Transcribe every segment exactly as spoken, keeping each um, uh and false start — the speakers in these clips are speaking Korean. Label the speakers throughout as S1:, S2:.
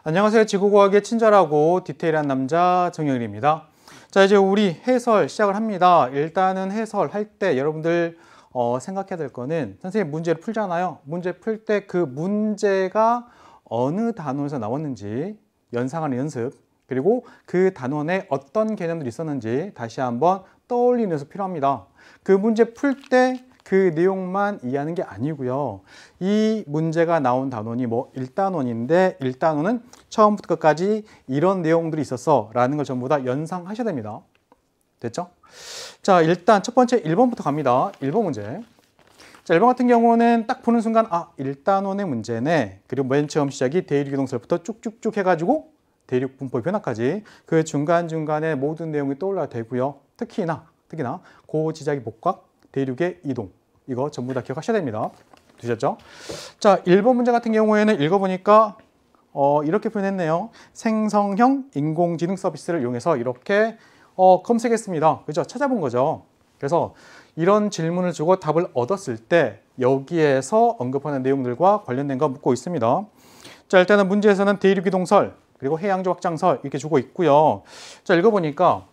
S1: 안녕하세요. 지구과학의 친절하고 디테일한 남자 정영일입니다. 자, 이제 우리 해설 시작을 합니다. 일단은 해설할 때 여러분들 어, 생각해야 될 거는 선생님 문제를 풀잖아요. 문제 풀 때 그 문제가 어느 단원에서 나왔는지 연상하는 연습, 그리고 그 단원에 어떤 개념들이 있었는지 다시 한번 떠올리는 연습 필요합니다. 그 문제 풀 때 그 내용만 이해하는 게 아니고요. 이 문제가 나온 단원이 뭐 일 단원인데 일 단원은 처음부터 끝까지 이런 내용들이 있었어 라는 걸 전부 다 연상하셔야 됩니다. 됐죠? 자, 일단 첫 번째 일 번부터 갑니다. 일 번 문제. 자, 일 번 같은 경우는 딱 보는 순간 아, 일 단원의 문제네. 그리고 맨 처음 시작이 대륙이동설부터 쭉쭉쭉 해가지고 대륙 분포 변화까지 그 중간중간에 모든 내용이 떠올라야 되고요. 특히나 특히나 고지자기 복각, 대륙의 이동, 이거 전부 다 기억하셔야 됩니다. 되셨죠? 자, 일 번 문제 같은 경우에는 읽어보니까 어, 이렇게 표현했네요. 생성형 인공지능 서비스를 이용해서 이렇게 어, 검색했습니다. 그죠? 찾아본 거죠. 그래서 이런 질문을 주고 답을 얻었을 때 여기에서 언급하는 내용들과 관련된 거 묻고 있습니다. 자, 일단은 문제에서는 대륙이동설, 그리고 해양조 확장설 이렇게 주고 있고요. 자, 읽어보니까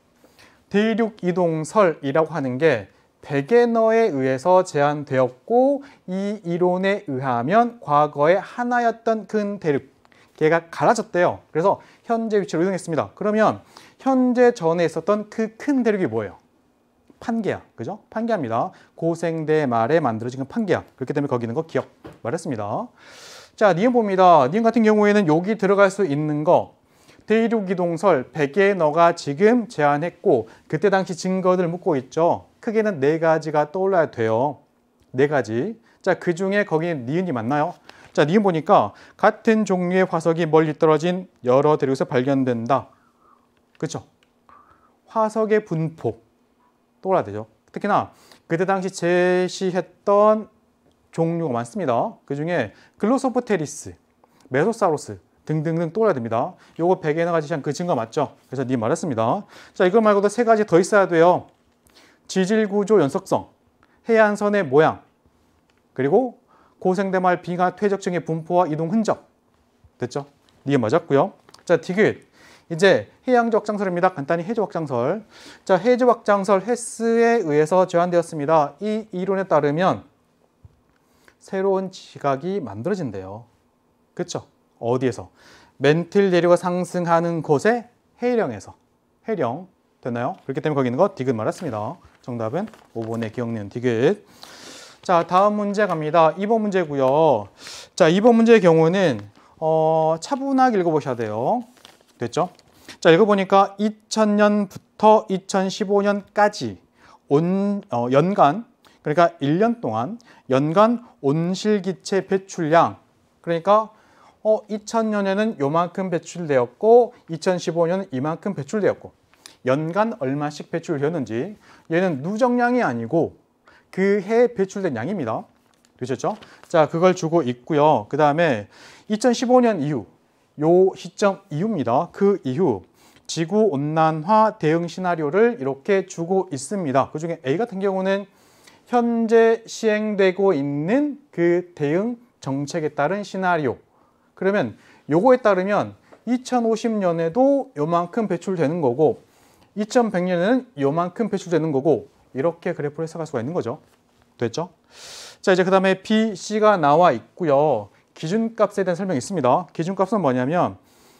S1: 대륙이동설이라고 하는 게 베게너에 의해서 제안되었고 이 이론에 의하면 과거에 하나였던 큰 대륙, 걔가 갈라졌대요. 그래서 현재 위치로 이동했습니다. 그러면 현재 전에 있었던 그 큰 대륙이 뭐예요? 판게아, 그죠? 판게아입니다. 고생대 말에 만들어진 판게아. 그렇기 때문에 거기 있는 거 기억 말했습니다. 자, 니은 봅니다. 니은 같은 경우에는 여기 들어갈 수 있는 거 대륙이동설, 베게너가 지금 제안했고 그때 당시 증거들 묻고 있죠. 크게는 네 가지가 떠올라야 돼요. 네 가지. 자, 그 중에 거기에 니은이 맞나요? 자, 니은 보니까 같은 종류의 화석이 멀리 떨어진 여러 대륙에서 발견된다. 그렇죠? 화석의 분포 떠올라야 되죠. 특히나 그때 당시 제시했던 종류가 많습니다. 그 중에 글로소프테리스, 메소사우루스 등등등 떠올라야 됩니다. 요거 베게너가 제시한 그 증거 맞죠? 그래서 니 말했습니다. 자, 이거 말고도 세 가지 더 있어야 돼요. 지질구조 연속성, 해안선의 모양, 그리고 고생대말 빙하 퇴적층의 분포와 이동 흔적. 됐죠? 니 맞았고요. 자, 디귿. 이제 해양조 확장설입니다. 간단히 해조 확장설. 자, 해조 확장설 헤스에 의해서 제안되었습니다. 이 이론에 따르면 새로운 지각이 만들어진대요. 그렇죠? 어디에서? 멘틸 대류가 상승하는 곳의 해령에서. 해령. 됐나요? 그렇기 때문에 거기 있는 거 디귿 말했습니다. 정답은 오 번의 기억니은 디귿. 자, 다음 문제 갑니다. 이 번 문제고요. 자, 이 번 문제의 경우는 어, 차분하게 읽어보셔야 돼요. 됐죠? 자, 읽어보니까 이천 년부터 이천십오 년까지 온, 어, 연간, 그러니까 일 년 동안 연간 온실기체 배출량, 그러니까 어, 이천 년에는 요만큼 배출되었고 이천십오 년은 이만큼 배출되었고 연간 얼마씩 배출되었는지, 얘는 누적량이 아니고 그 해 배출된 양입니다. 되셨죠? 자, 그걸 주고 있고요. 그 다음에 이천십오 년 이후, 요 시점 이후입니다. 그 이후 지구온난화 대응 시나리오를 이렇게 주고 있습니다. 그 중에 A 같은 경우는 현재 시행되고 있는 그 대응 정책에 따른 시나리오. 그러면 요거에 따르면 이천오십 년에도 요만큼 배출되는 거고 이천백 년에는 요만큼 배출되는 거고 이렇게 그래프를 해석할 수가 있는 거죠. 됐죠? 자, 이제 그 다음에 B, C가 나와 있고요. 기준값에 대한 설명이 있습니다. 기준값은 뭐냐면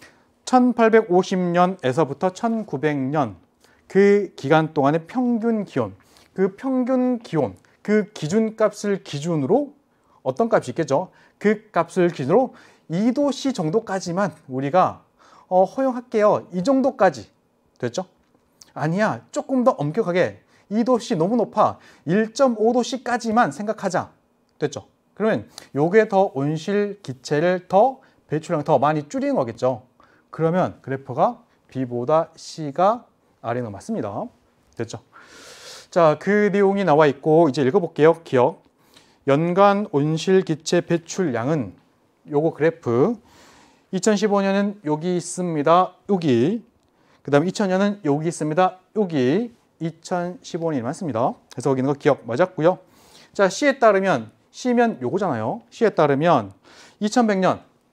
S1: 천팔백오십 년에서부터 천구백 년 그 기간 동안의 평균 기온, 그 평균 기온, 그 기준값을 기준으로 어떤 값이 있겠죠? 그 값을 기준으로 이 도씨 정도까지만 우리가 어, 허용할게요. 이 정도까지. 됐죠? 아니야, 조금 더 엄격하게 이 도씨 너무 높아. 일 점 오 도씨까지만 생각하자. 됐죠? 그러면 요게 더 온실 기체를 더 배출량 더 많이 줄이는 거겠죠. 그러면 그래프가 B보다 C가 아래는 거 맞습니다. 됐죠? 자, 그 내용이 나와 있고 이제 읽어볼게요. 기억. 연간 온실 기체 배출량은 요거 그래프 이천십오 년은 여기 있습니다. 여기. 그 다음에 이천 년은 여기 있습니다. 여기. 이천십오 년이 맞습니다. 그래서 거기 있는 거 기억 맞았고요. 자, C에 따르면 C면 요거잖아요. C에 따르면 이천백 년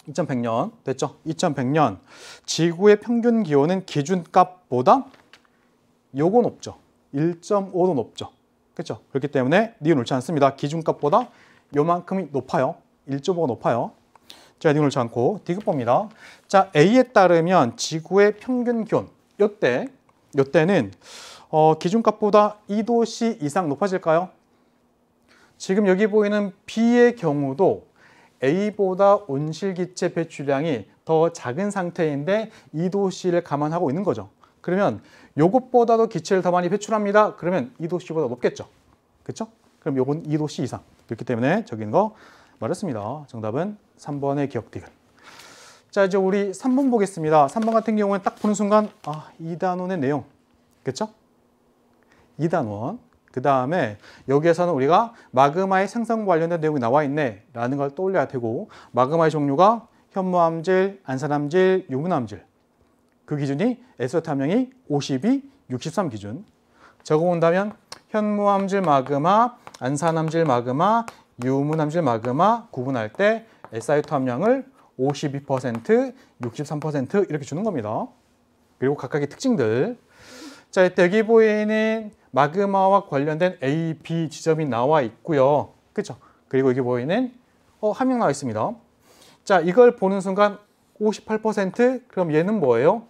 S1: 이천백 년 됐죠? 이천백 년 지구의 평균 기온은 기준값보다 요거 높죠. 일 점 오도 높죠. 그렇죠? 그렇기 때문에 니은 옳지 않습니다. 기준값보다 요만큼이 높아요. 일 점 오가 높아요. 자, 니은 옳지 않고 디귿 봅니다. 자, A에 따르면 지구의 평균 기온 요때 요때는 어, 기준값보다 이 도씨 이상 높아질까요? 지금 여기 보이는 B의 경우도 A보다 온실기체 배출량이 더 작은 상태인데 이 도씨를 감안하고 있는 거죠. 그러면 요것보다도 기체를 더 많이 배출합니다. 그러면 이 도씨보다 높겠죠. 그렇죠? 그럼 요건 이 도씨 이상. 그렇기 때문에 적인 거 맞았습니다. 정답은 삼 번의 기억 디귿. 자, 이제 우리 삼 번 보겠습니다. 삼 번 같은 경우는 딱 보는 순간 아, 이 단원의 내용. 그렇죠? 이 단원. 그 다음에 여기에서는 우리가 마그마의 생성과 관련된 내용이 나와 있네 라는 걸 떠올려야 되고, 마그마의 종류가 현무암질, 안산암질, 유문암질. 그 기준이 에스오 탐량이 오십이, 육십삼 기준. 적어본다면 현무암질 마그마, 안산암질 마그마, 유문암질 마그마 구분할 때 에스아이오 함량을 오십이 퍼센트, 육십삼 퍼센트 이렇게 주는 겁니다. 그리고 각각의 특징들. 자, 이때 여기 보이는 마그마와 관련된 A, B 지점이 나와 있고요. 그렇죠? 그리고 여기 보이는 어, 함량 나와 있습니다. 자, 이걸 보는 순간 오십팔 퍼센트 그럼 얘는 뭐예요?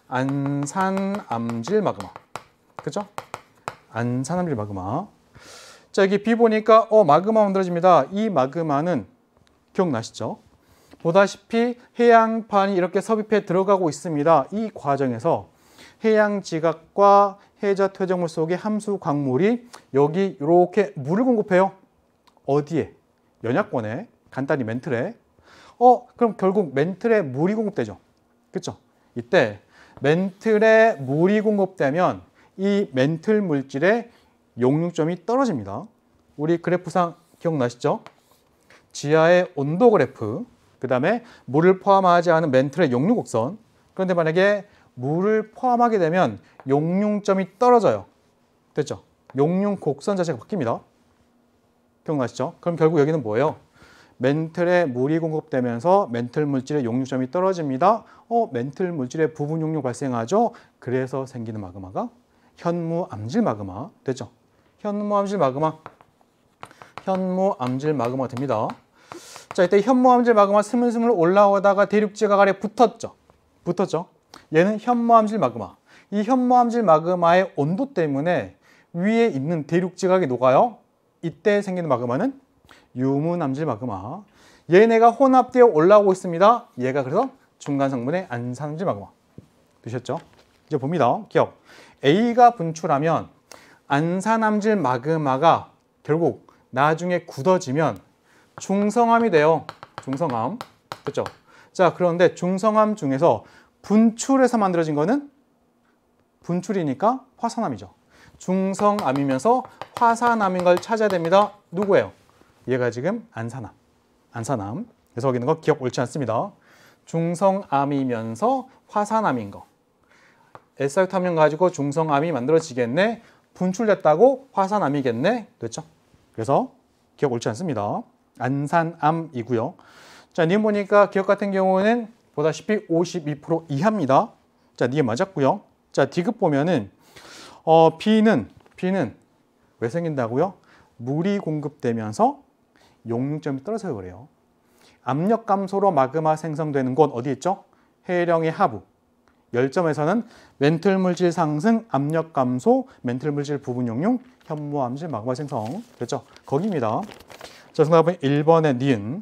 S1: 안산암질 마그마. 그렇죠? 안산암질 마그마. 자, 여기 B 보니까 어, 마그마 만들어집니다. 이 마그마는 기억나시죠? 보다시피 해양판이 이렇게 섭입해 들어가고 있습니다. 이 과정에서 해양 지각과 해저 퇴적물 속의 함수 광물이 여기 이렇게 물을 공급해요. 어디에? 연약권에. 간단히 멘틀에. 어, 그럼 결국 멘틀에 물이 공급되죠. 그렇죠? 이때 멘틀에 물이 공급되면 이 멘틀 물질의 용융점이 떨어집니다. 우리 그래프상 기억나시죠? 지하의 온도 그래프, 그 다음에 물을 포함하지 않은 멘틀의 용융 곡선. 그런데 만약에 물을 포함하게 되면 용융점이 떨어져요. 됐죠? 용융 곡선 자체가 바뀝니다. 기억나시죠? 그럼 결국 여기는 뭐예요? 멘틀에 물이 공급되면서 멘틀 물질의 용융점이 떨어집니다. 어, 멘틀 물질의 부분 용융 발생하죠? 그래서 생기는 마그마가 현무암질 마그마. 됐죠? 현무암질 마그마. 현무암질 마그마 됩니다. 자, 이때 현무암질 마그마 스물스물 올라오다가 대륙지각 아래 붙었죠. 붙었죠. 얘는 현무암질 마그마. 이 현무암질 마그마의 온도 때문에 위에 있는 대륙지각이 녹아요. 이때 생기는 마그마는 유문암질 마그마. 얘네가 혼합되어 올라오고 있습니다. 얘가 그래서 중간 성분의 안산암질 마그마. 되셨죠? 이제 봅니다. 기억. A가 분출하면 안산암질 마그마가 결국 나중에 굳어지면 중성암이 돼요. 중성암. 그렇죠? 자, 그런데 중성암 중에서 분출해서 만들어진 거는 분출이니까 화산암이죠. 중성암이면서 화산암인 걸 찾아야 됩니다. 누구예요? 얘가 지금 안산암. 안산암. 그래서 거기 있는 거 기억 옳지 않습니다. 중성암이면서 화산암인 거. 에스아이오 탐량 가지고 중성암이 만들어지겠네. 분출됐다고 화산암이겠네. 됐죠? 그래서 기억 옳지 않습니다. 안산암이고요. 자, 니은 보니까 기억 같은 경우는 보다시피 오십이 퍼센트 이하입니다. 자, 니은 맞았고요. 자, 디귿 보면은 어, B는 B는 왜 생긴다고요? 물이 공급되면서 용융점이 떨어져서 그래요. 압력 감소로 마그마 생성되는 곳 어디 있죠? 해령의 하부. 열점에서는 멘틀 물질 상승, 압력 감소, 멘틀 물질 부분 용융, 현무암질 마그마 생성. 됐죠? 거기입니다. 자, 정답은 일 번의 니은.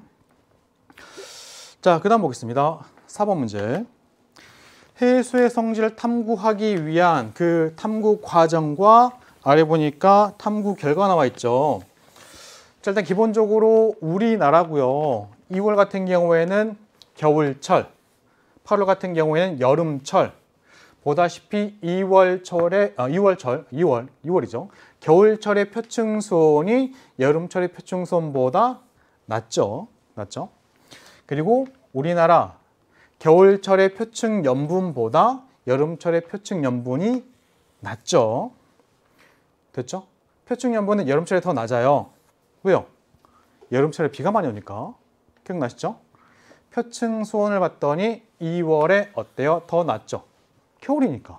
S1: 자, 그 다음 보겠습니다. 사 번 문제. 해수의 성질을 탐구하기 위한 그 탐구 과정과 아래 보니까 탐구 결과 나와 있죠. 자, 일단 기본적으로 우리나라고요. 이월 같은 경우에는 겨울철, 팔월 같은 경우에는 여름철. 보다시피 이월철에 아, 이월철, 이월, 이월이죠. 겨울철의 표층수온이 여름철의 표층수온보다 낮죠. 낮죠. 그리고 우리나라 겨울철의 표층 염분보다 여름철의 표층 염분이 낮죠. 됐죠? 표층 염분은 여름철에 더 낮아요. 왜요? 여름철에 비가 많이 오니까. 기억나시죠? 표층 수온을 봤더니 이월에 어때요? 더 낮죠. 겨울이니까.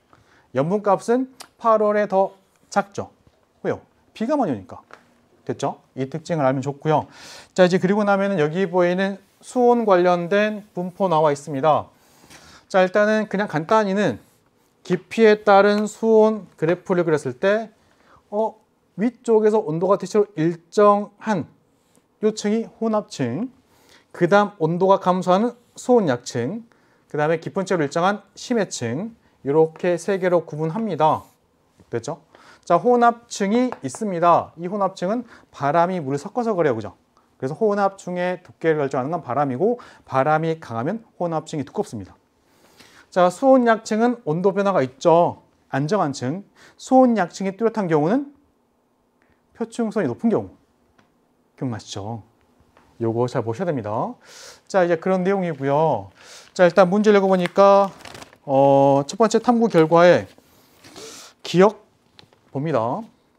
S1: 염분값은 팔월에 더 작죠. 왜요? 비가 많이 오니까. 됐죠? 이 특징을 알면 좋고요. 자, 이제 그리고 나면은 여기 보이는 수온 관련된 분포 나와 있습니다. 자, 일단은 그냥 간단히는 깊이에 따른 수온 그래프를 그렸을 때 어, 위쪽에서 온도가 대체로 일정한 요층이 혼합층, 그 다음 온도가 감소하는 수온약층, 그 다음에 깊은 채로 일정한 심해층, 이렇게 세 개로 구분합니다. 됐죠? 자, 혼합층이 있습니다. 이 혼합층은 바람이 물을 섞어서 그래요. 그죠? 그래서 혼합층의 두께를 결정하는 건 바람이고, 바람이 강하면 혼합층이 두껍습니다. 자, 수온약층은 온도 변화가 있죠. 안정한 층. 수온약층이 뚜렷한 경우는 표층수온이 높은 경우. 기억나시죠? 요거 잘 보셔야 됩니다. 자, 이제 그런 내용이고요. 자, 일단 문제를 읽어보니까 어, 첫 번째 탐구 결과에 기억 봅니다.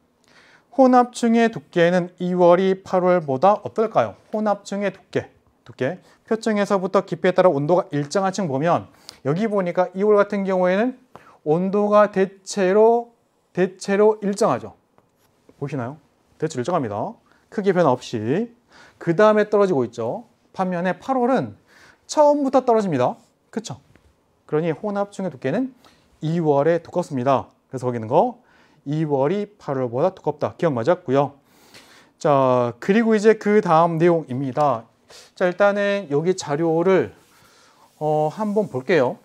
S1: 혼합층의 두께는 이월이 팔월보다 어떨까요? 혼합층의 두께, 두께. 표층에서부터 깊이에 따라 온도가 일정한 층 보면 여기 보니까 이월 같은 경우에는 온도가 대체로 대체로 일정하죠. 보시나요? 대체로 일정합니다. 크게 변화 없이. 그 다음에 떨어지고 있죠. 반면에 팔월은 처음부터 떨어집니다. 그쵸? 그러니 혼합층의 두께는 이월에 두껍습니다. 그래서 거기 있는 거 이월이 팔월보다 두껍다. 기억 맞았고요. 자, 그리고 이제 그 다음 내용입니다. 자, 일단은 여기 자료를 어, 한번 볼게요.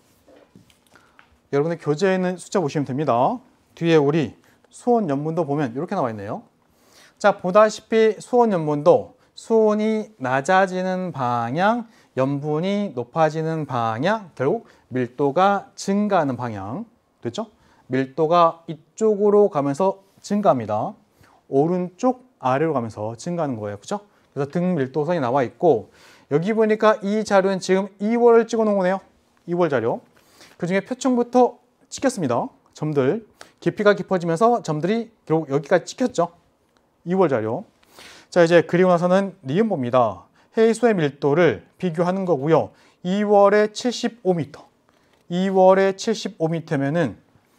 S1: 여러분의 교재에 있는 숫자 보시면 됩니다. 뒤에 우리 수온 연분도 보면 이렇게 나와 있네요. 자, 보다시피 수온 연분도 수온이 낮아지는 방향, 염분이 높아지는 방향, 결국 밀도가 증가하는 방향. 됐죠? 밀도가 이쪽으로 가면서 증가합니다. 오른쪽 아래로 가면서 증가하는 거예요. 그죠? 그래서 등 밀도선이 나와 있고, 여기 보니까 이 자료는 지금 이월을 찍어 놓은 거네요. 이월 자료. 그 중에 표층부터 찍혔습니다. 점들. 깊이가 깊어지면서 점들이 결국 여기까지 찍혔죠. 이월 자료. 자, 이제 그리고 나서는 니은 봅니다. 해수의 밀도를 비교하는 거고요. 이월에 칠십오 미터. 이월에 칠십오 미터면은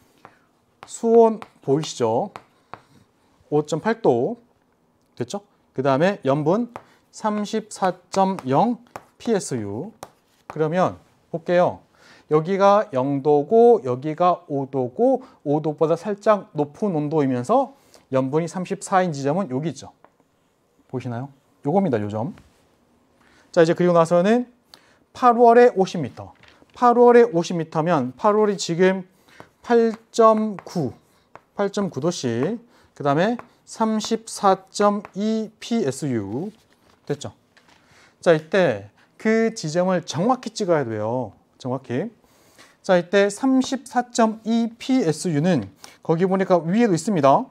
S1: 수온 보이시죠? 오 점 팔 도. 됐죠? 그 다음에 염분 삼십사 점 영 피에스유. 그러면 볼게요. 여기가 영 도고 여기가 오 도고 오 도보다 살짝 높은 온도이면서 염분이 삼십사인 지점은 여기 있죠. 보시나요? 요겁니다. 요 점. 자, 이제 그리고 나서는 팔월에 오십 미터. 팔월에 오십 미터면 팔월이 지금 팔 점 구, 팔 점 구 도씨. 그 다음에 삼십사 점 이 피에스유. 됐죠? 자, 이때 그 지점을 정확히 찍어야 돼요. 정확히. 자, 이때 삼십사 점 이 피에스유는 거기 보니까 위에도 있습니다.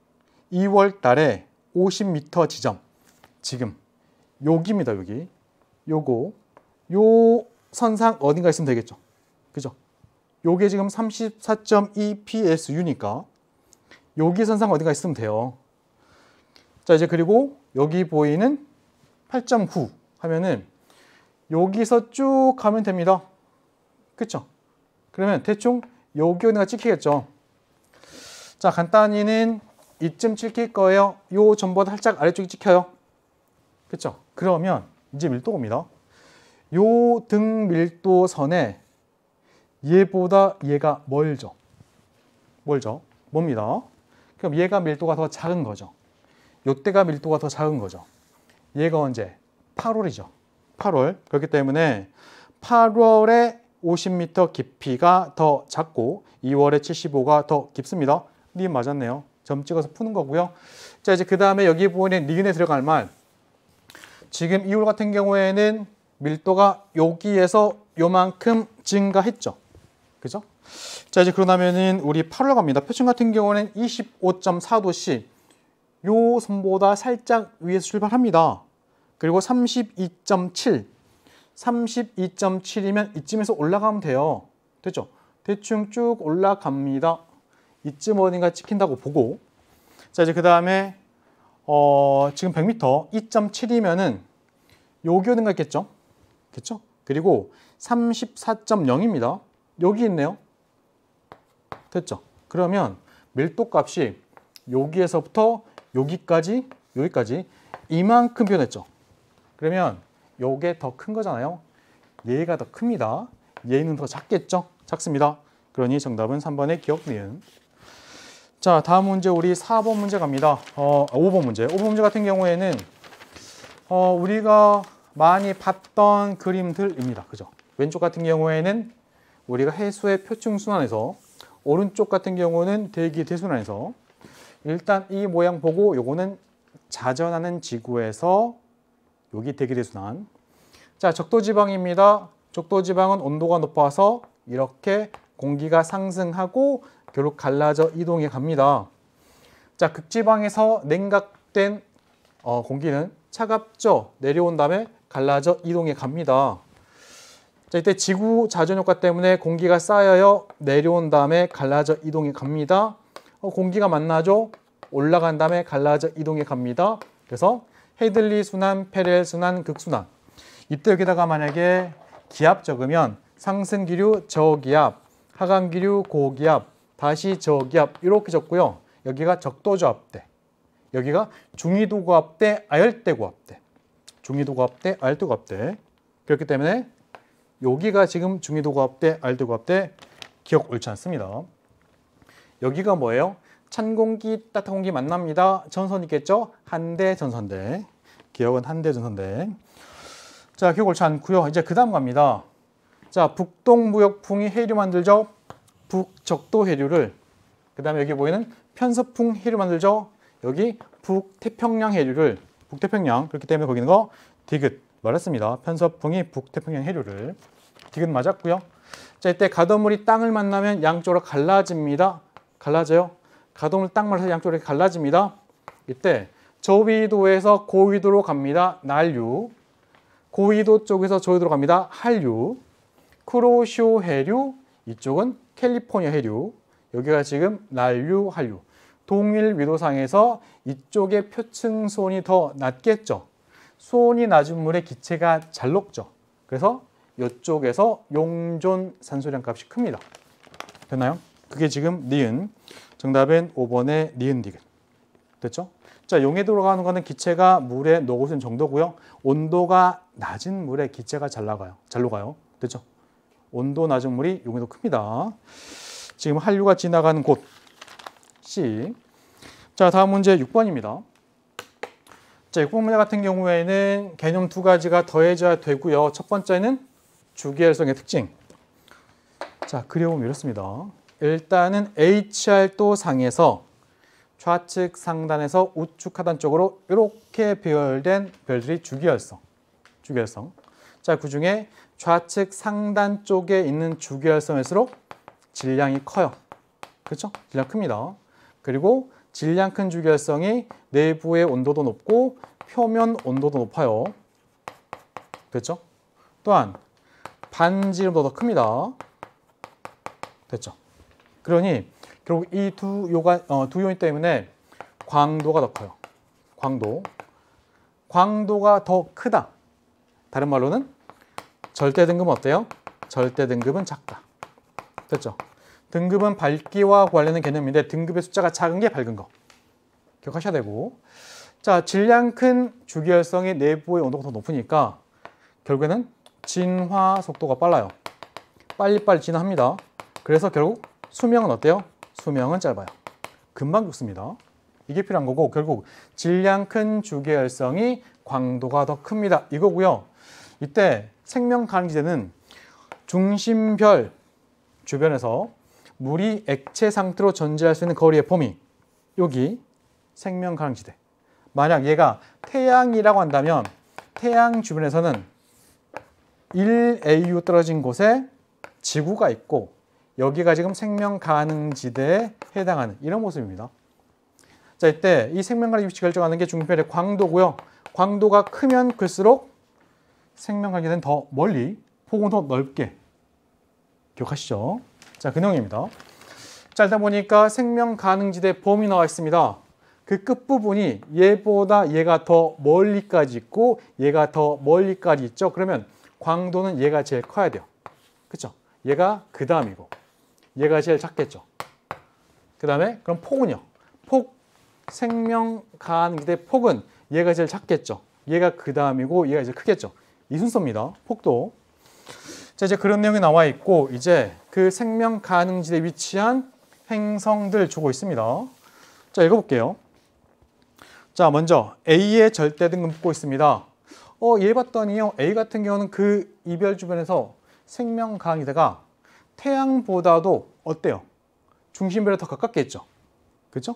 S1: 이월 달에 오십 미터 지점. 지금 여기입니다. 여기. 요거. 요 선상 어딘가 있으면 되겠죠. 그죠? 요게 지금 삼십사 점 이 피에스유니까 여기 선상 어딘가 있으면 돼요. 자, 이제 그리고 여기 보이는 팔 점 구 하면은 여기서 쭉 가면 됩니다. 그쵸? 그러면 대충 여기 어딘가 찍히겠죠. 자, 간단히는 이쯤 찍힐 거예요. 요 점보다 살짝 아래쪽이 찍혀요. 그쵸? 그러면 이제 밀도입니다. 요 등 밀도선에 얘보다 얘가 멀죠. 멀죠. 뭡니다. 그럼 얘가 밀도가 더 작은 거죠. 요때가 밀도가 더 작은 거죠. 얘가 언제? 팔월이죠. 팔월. 그렇기 때문에 팔월에 오십 미터 깊이가 더 작고 이월에 칠십오가 더 깊습니다. 니은 맞았네요. 점 찍어서 푸는 거고요. 자, 이제 그 다음에 여기 보이는 니은에 들어갈 말. 지금 이월 같은 경우에는 밀도가 여기에서 요만큼 증가했죠. 그죠? 자, 이제 그러면은 우리 팔월 갑니다. 표층 같은 경우는 이십오 점 사 도씨. 요 선보다 살짝 위에서 출발합니다. 그리고 삼십이 점 칠. 삼십이 점 칠이면 이쯤에서 올라가면 돼요. 됐죠? 대충 쭉 올라갑니다. 이쯤 어딘가 찍힌다고 보고. 자, 이제 그 다음에 어, 지금 백 미터 이 점 칠이면은 여기 어딘가 있겠죠? 그렇죠? 그리고 삼십사 점 영입니다. 여기 있네요. 됐죠? 그러면 밀도 값이 여기에서부터 여기까지 여기까지 이만큼 변했죠. 그러면 요게 더 큰 거잖아요. 얘가 더 큽니다. 얘는 더 작겠죠? 작습니다. 그러니 정답은 삼 번의 기억 니은. 자, 다음 문제 우리 사 번 문제 갑니다. 어, 오 번 문제. 오 번 문제 같은 경우에는 어, 우리가 많이 봤던 그림들입니다. 그죠? 왼쪽 같은 경우에는 우리가 해수의 표층 순환에서, 오른쪽 같은 경우는 대기 대순환에서, 일단 이 모양 보고 요거는 자전하는 지구에서 여기 대기 대순환. 자, 적도지방입니다. 적도지방은 온도가 높아서 이렇게 공기가 상승하고 결국 갈라져 이동해 갑니다. 자, 극지방에서 냉각된 어, 공기는 차갑죠. 내려온 다음에 갈라져 이동해 갑니다. 자, 이때 지구 자전 효과 때문에 공기가 쌓여요. 내려온 다음에 갈라져 이동해 갑니다. 어, 공기가 만나죠. 올라간 다음에 갈라져 이동해 갑니다. 그래서 헤들리 순환, 페렐 순환, 극순환. 이때 여기다가 만약에 기압 적으면 상승기류, 저기압, 하강기류, 고기압, 다시 저기압 이렇게 적고요. 여기가 적도저압대, 여기가 중위도고압대, 아열대고압대, 중위도고압대, 아열대고압대. 그렇기 때문에 여기가 지금 중위도고압대, 아열대고압대. 기억 옳지 않습니다. 여기가 뭐예요? 찬 공기, 따뜻한 공기 만납니다. 전선 있겠죠? 한대 전선대. 기억은 한대 전선대. 자, 기억 옳지 않고요. 이제 그 다음 갑니다. 자, 북동무역풍이 해류 만들죠. 북적도 해류를. 그 다음에 여기 보이는 편서풍 해류 만들죠. 여기 북태평양 해류를. 북태평양. 그렇기 때문에 거기는 거 디귿 말했습니다. 편서풍이 북태평양 해류를. 디귿 맞았고요. 자, 이때 가둬물이 땅을 만나면 양쪽으로 갈라집니다. 갈라져요. 가둬물 땅 말아서 양쪽으로 갈라집니다. 이때 저위도에서 고위도로 갑니다. 난류. 고위도 쪽에서 저위도로 갑니다. 한류. 쿠로시오 해류, 이쪽은 캘리포니아 해류. 여기가 지금 난류, 한류. 동일 위도상에서 이쪽의 표층 수온이 더 낮겠죠. 수온이 낮은 물의 기체가 잘 녹죠. 그래서 이쪽에서 용존 산소량 값이 큽니다. 됐나요? 그게 지금 니은. 정답은 오 번의 니은 디귿. 됐죠? 자, 용해도로 가는 거는 기체가 물에 녹을 수 있는 정도고요. 온도가 낮은 물에 기체가 잘 나가요. 잘 녹아요. 됐죠? 온도 낮은 물이 용해도 큽니다. 지금 한류가 지나가는 곳 C. 자, 다음 문제 육 번입니다. 자, 육 번 문제 같은 경우에는 개념 두 가지가 더해져야 되고요. 첫 번째는 주기혈성의 특징. 자, 그려보면 이렇습니다. 일단은 에이치알도 상에서 좌측 상단에서 우측 하단 쪽으로 이렇게 배열된 별들이 주기혈성. 주기혈성. 자, 그 중에 좌측 상단 쪽에 있는 주기혈성일수록 질량이 커요. 그렇죠? 질량 큽니다. 그리고 질량 큰 주기혈성이 내부의 온도도 높고 표면 온도도 높아요. 됐죠? 또한 반지름도 더 큽니다. 됐죠? 그러니 결국 이 두 요가 어, 두 요인 때문에 광도가 더 커요. 광도. 광도가 더 크다. 다른 말로는 절대 등급은 어때요? 절대 등급은 작다. 됐죠? 등급은 밝기와 관련된 개념인데 등급의 숫자가 작은 게 밝은 거. 기억하셔야 되고. 자, 질량 큰 주기혈성이 내부의 온도가 더 높으니까 결국에는 진화 속도가 빨라요. 빨리빨리 진화합니다. 그래서 결국 수명은 어때요? 수명은 짧아요. 금방 죽습니다. 이게 필요한 거고 결국 질량 큰 주기혈성이 광도가 더 큽니다. 이거고요. 이때 생명 가능지대는 중심별 주변에서 물이 액체 상태로 존재할 수 있는 거리의 범위. 여기 생명 가능지대. 만약 얘가 태양이라고 한다면 태양 주변에서는 일 에이유 떨어진 곳에 지구가 있고 여기가 지금 생명 가능지대에 해당하는 이런 모습입니다. 자, 이때 이 생명 가능 위치 결정하는 게 중심별의 광도고요. 광도가 크면 클수록 생명 가능지대는 더 멀리, 폭은 더 넓게. 기억하시죠? 자, 근형입니다. 자, 일단 보니까 생명 가능지대 범위 나와 있습니다. 그 끝부분이 얘보다 얘가 더 멀리까지 있고 얘가 더 멀리까지 있죠. 그러면 광도는 얘가 제일 커야 돼요. 그쵸? 얘가 그 다음이고 얘가 제일 작겠죠. 그 다음에 그럼 폭은요? 폭, 생명 가능지대 폭은 얘가 제일 작겠죠. 얘가 그 다음이고 얘가 이제 크겠죠. 이 순서입니다. 폭도. 자, 이제 그런 내용이 나와 있고 이제 그 생명 가능지대에 위치한 행성들 주고 있습니다. 자, 읽어볼게요. 자, 먼저 A의 절대 등급 묻고 있습니다. 어, 얘 봤더니요. A 같은 경우는 그 이별 주변에서 생명 가능지대가 태양보다도 어때요? 중심별에 더 가깝게 있죠. 그렇죠?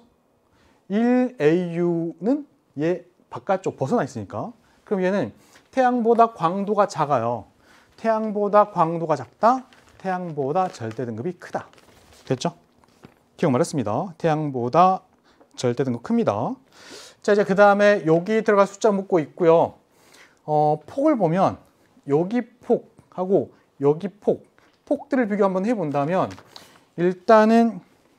S1: 일 에이유는 얘 바깥쪽 벗어나 있으니까. 그럼 얘는 태양보다 광도가 작아요. 태양보다 광도가 작다. 태양보다 절대 등급이 크다. 됐죠? 기억 말했습니다. 태양보다 절대 등급 큽니다. 자, 이제 그 다음에 여기 들어갈 숫자 묻고 있고요. 어, 폭을 보면 여기 폭하고 여기 폭, 폭들을 비교 한번 해본다면 일단은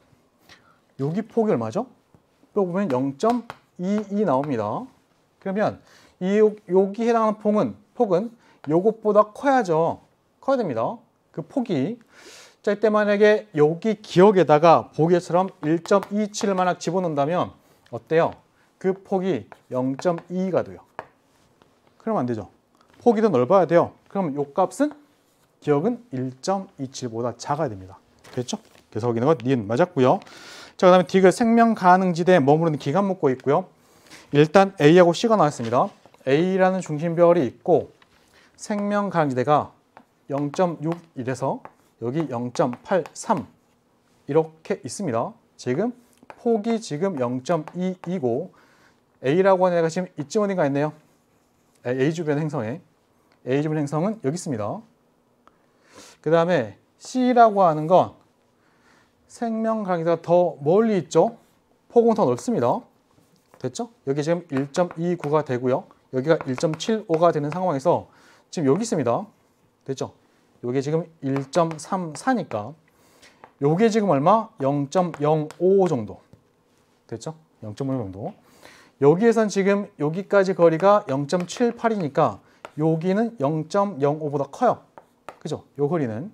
S1: 여기 폭이 얼마죠? 또 보면 영 점 이이 나옵니다. 그러면 이 여기 해당하는 폭은 폭은 요것보다 커야죠. 커야 됩니다. 그 폭이. 자, 이때 만약에 여기 기억에다가 보기처럼 일 점 이칠을 만약 집어넣는다면 어때요? 그 폭이 영 점 이이가 돼요. 그러면 안 되죠. 폭이 더 넓어야 돼요. 그럼 요 값은 기억은 일 점 이칠보다 작아야 됩니다. 됐죠? 그래서 거기는 건 니은 맞았고요. 자, 그 다음에 디귿 생명 가능지대에 머무르는 기간 묻고 있고요. 일단 A하고 C가 나왔습니다. A라는 중심별이 있고 생명 가능지대가 영 점 육일에서 여기 영 점 팔삼 이렇게 있습니다. 지금 폭이 지금 영 점 이이고 A라고 하는 애가 지금 이쯤 어딘가 있네요. A 주변 행성에 A 주변 행성은 여기 있습니다. 그 다음에 C라고 하는 건 생명 가능지대가 더 멀리 있죠. 폭은 더 넓습니다. 됐죠? 여기 지금 일 점 이구가 되고요. 여기가 일 점 칠오가 되는 상황에서 지금 여기 있습니다. 됐죠? 여기 지금 일 점 삼사니까 요게 지금 얼마? 영 점 영오 정도. 됐죠? 영 점 오오 정도. 여기에선 지금 여기까지 거리가 영 점 칠팔이니까 여기는 영 점 영오보다 커요. 그죠? 요 거리는.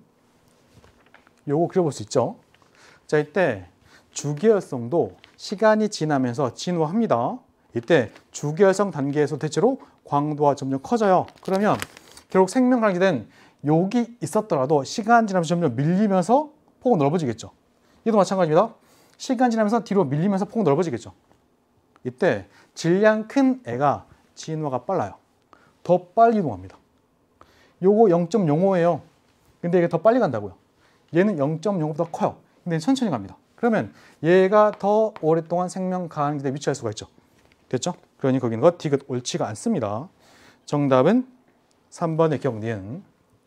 S1: 요거 그려볼 수 있죠? 자, 이때 주계열성도 시간이 지나면서 진화합니다. 이때 주계열성 단계에서 대체로 광도가 점점 커져요. 그러면 결국 생명 가능지대는 여기 있었더라도 시간 지나면서 점점 밀리면서 폭은 넓어지겠죠. 얘도 마찬가지입니다. 시간 지나면서 뒤로 밀리면서 폭은 넓어지겠죠. 이때 질량 큰 애가 진화가 빨라요. 더 빨리 이동합니다. 요거 영 점 영오예요. 근데 이게 더 빨리 간다고요. 얘는 영 점 영오보다 커요. 근데 천천히 갑니다. 그러면 얘가 더 오랫동안 생명 가능지대에 위치할 수가 있죠. 됐죠? 그러니 거기는 거 디귿 옳지가 않습니다. 정답은 삼 번의 경리은.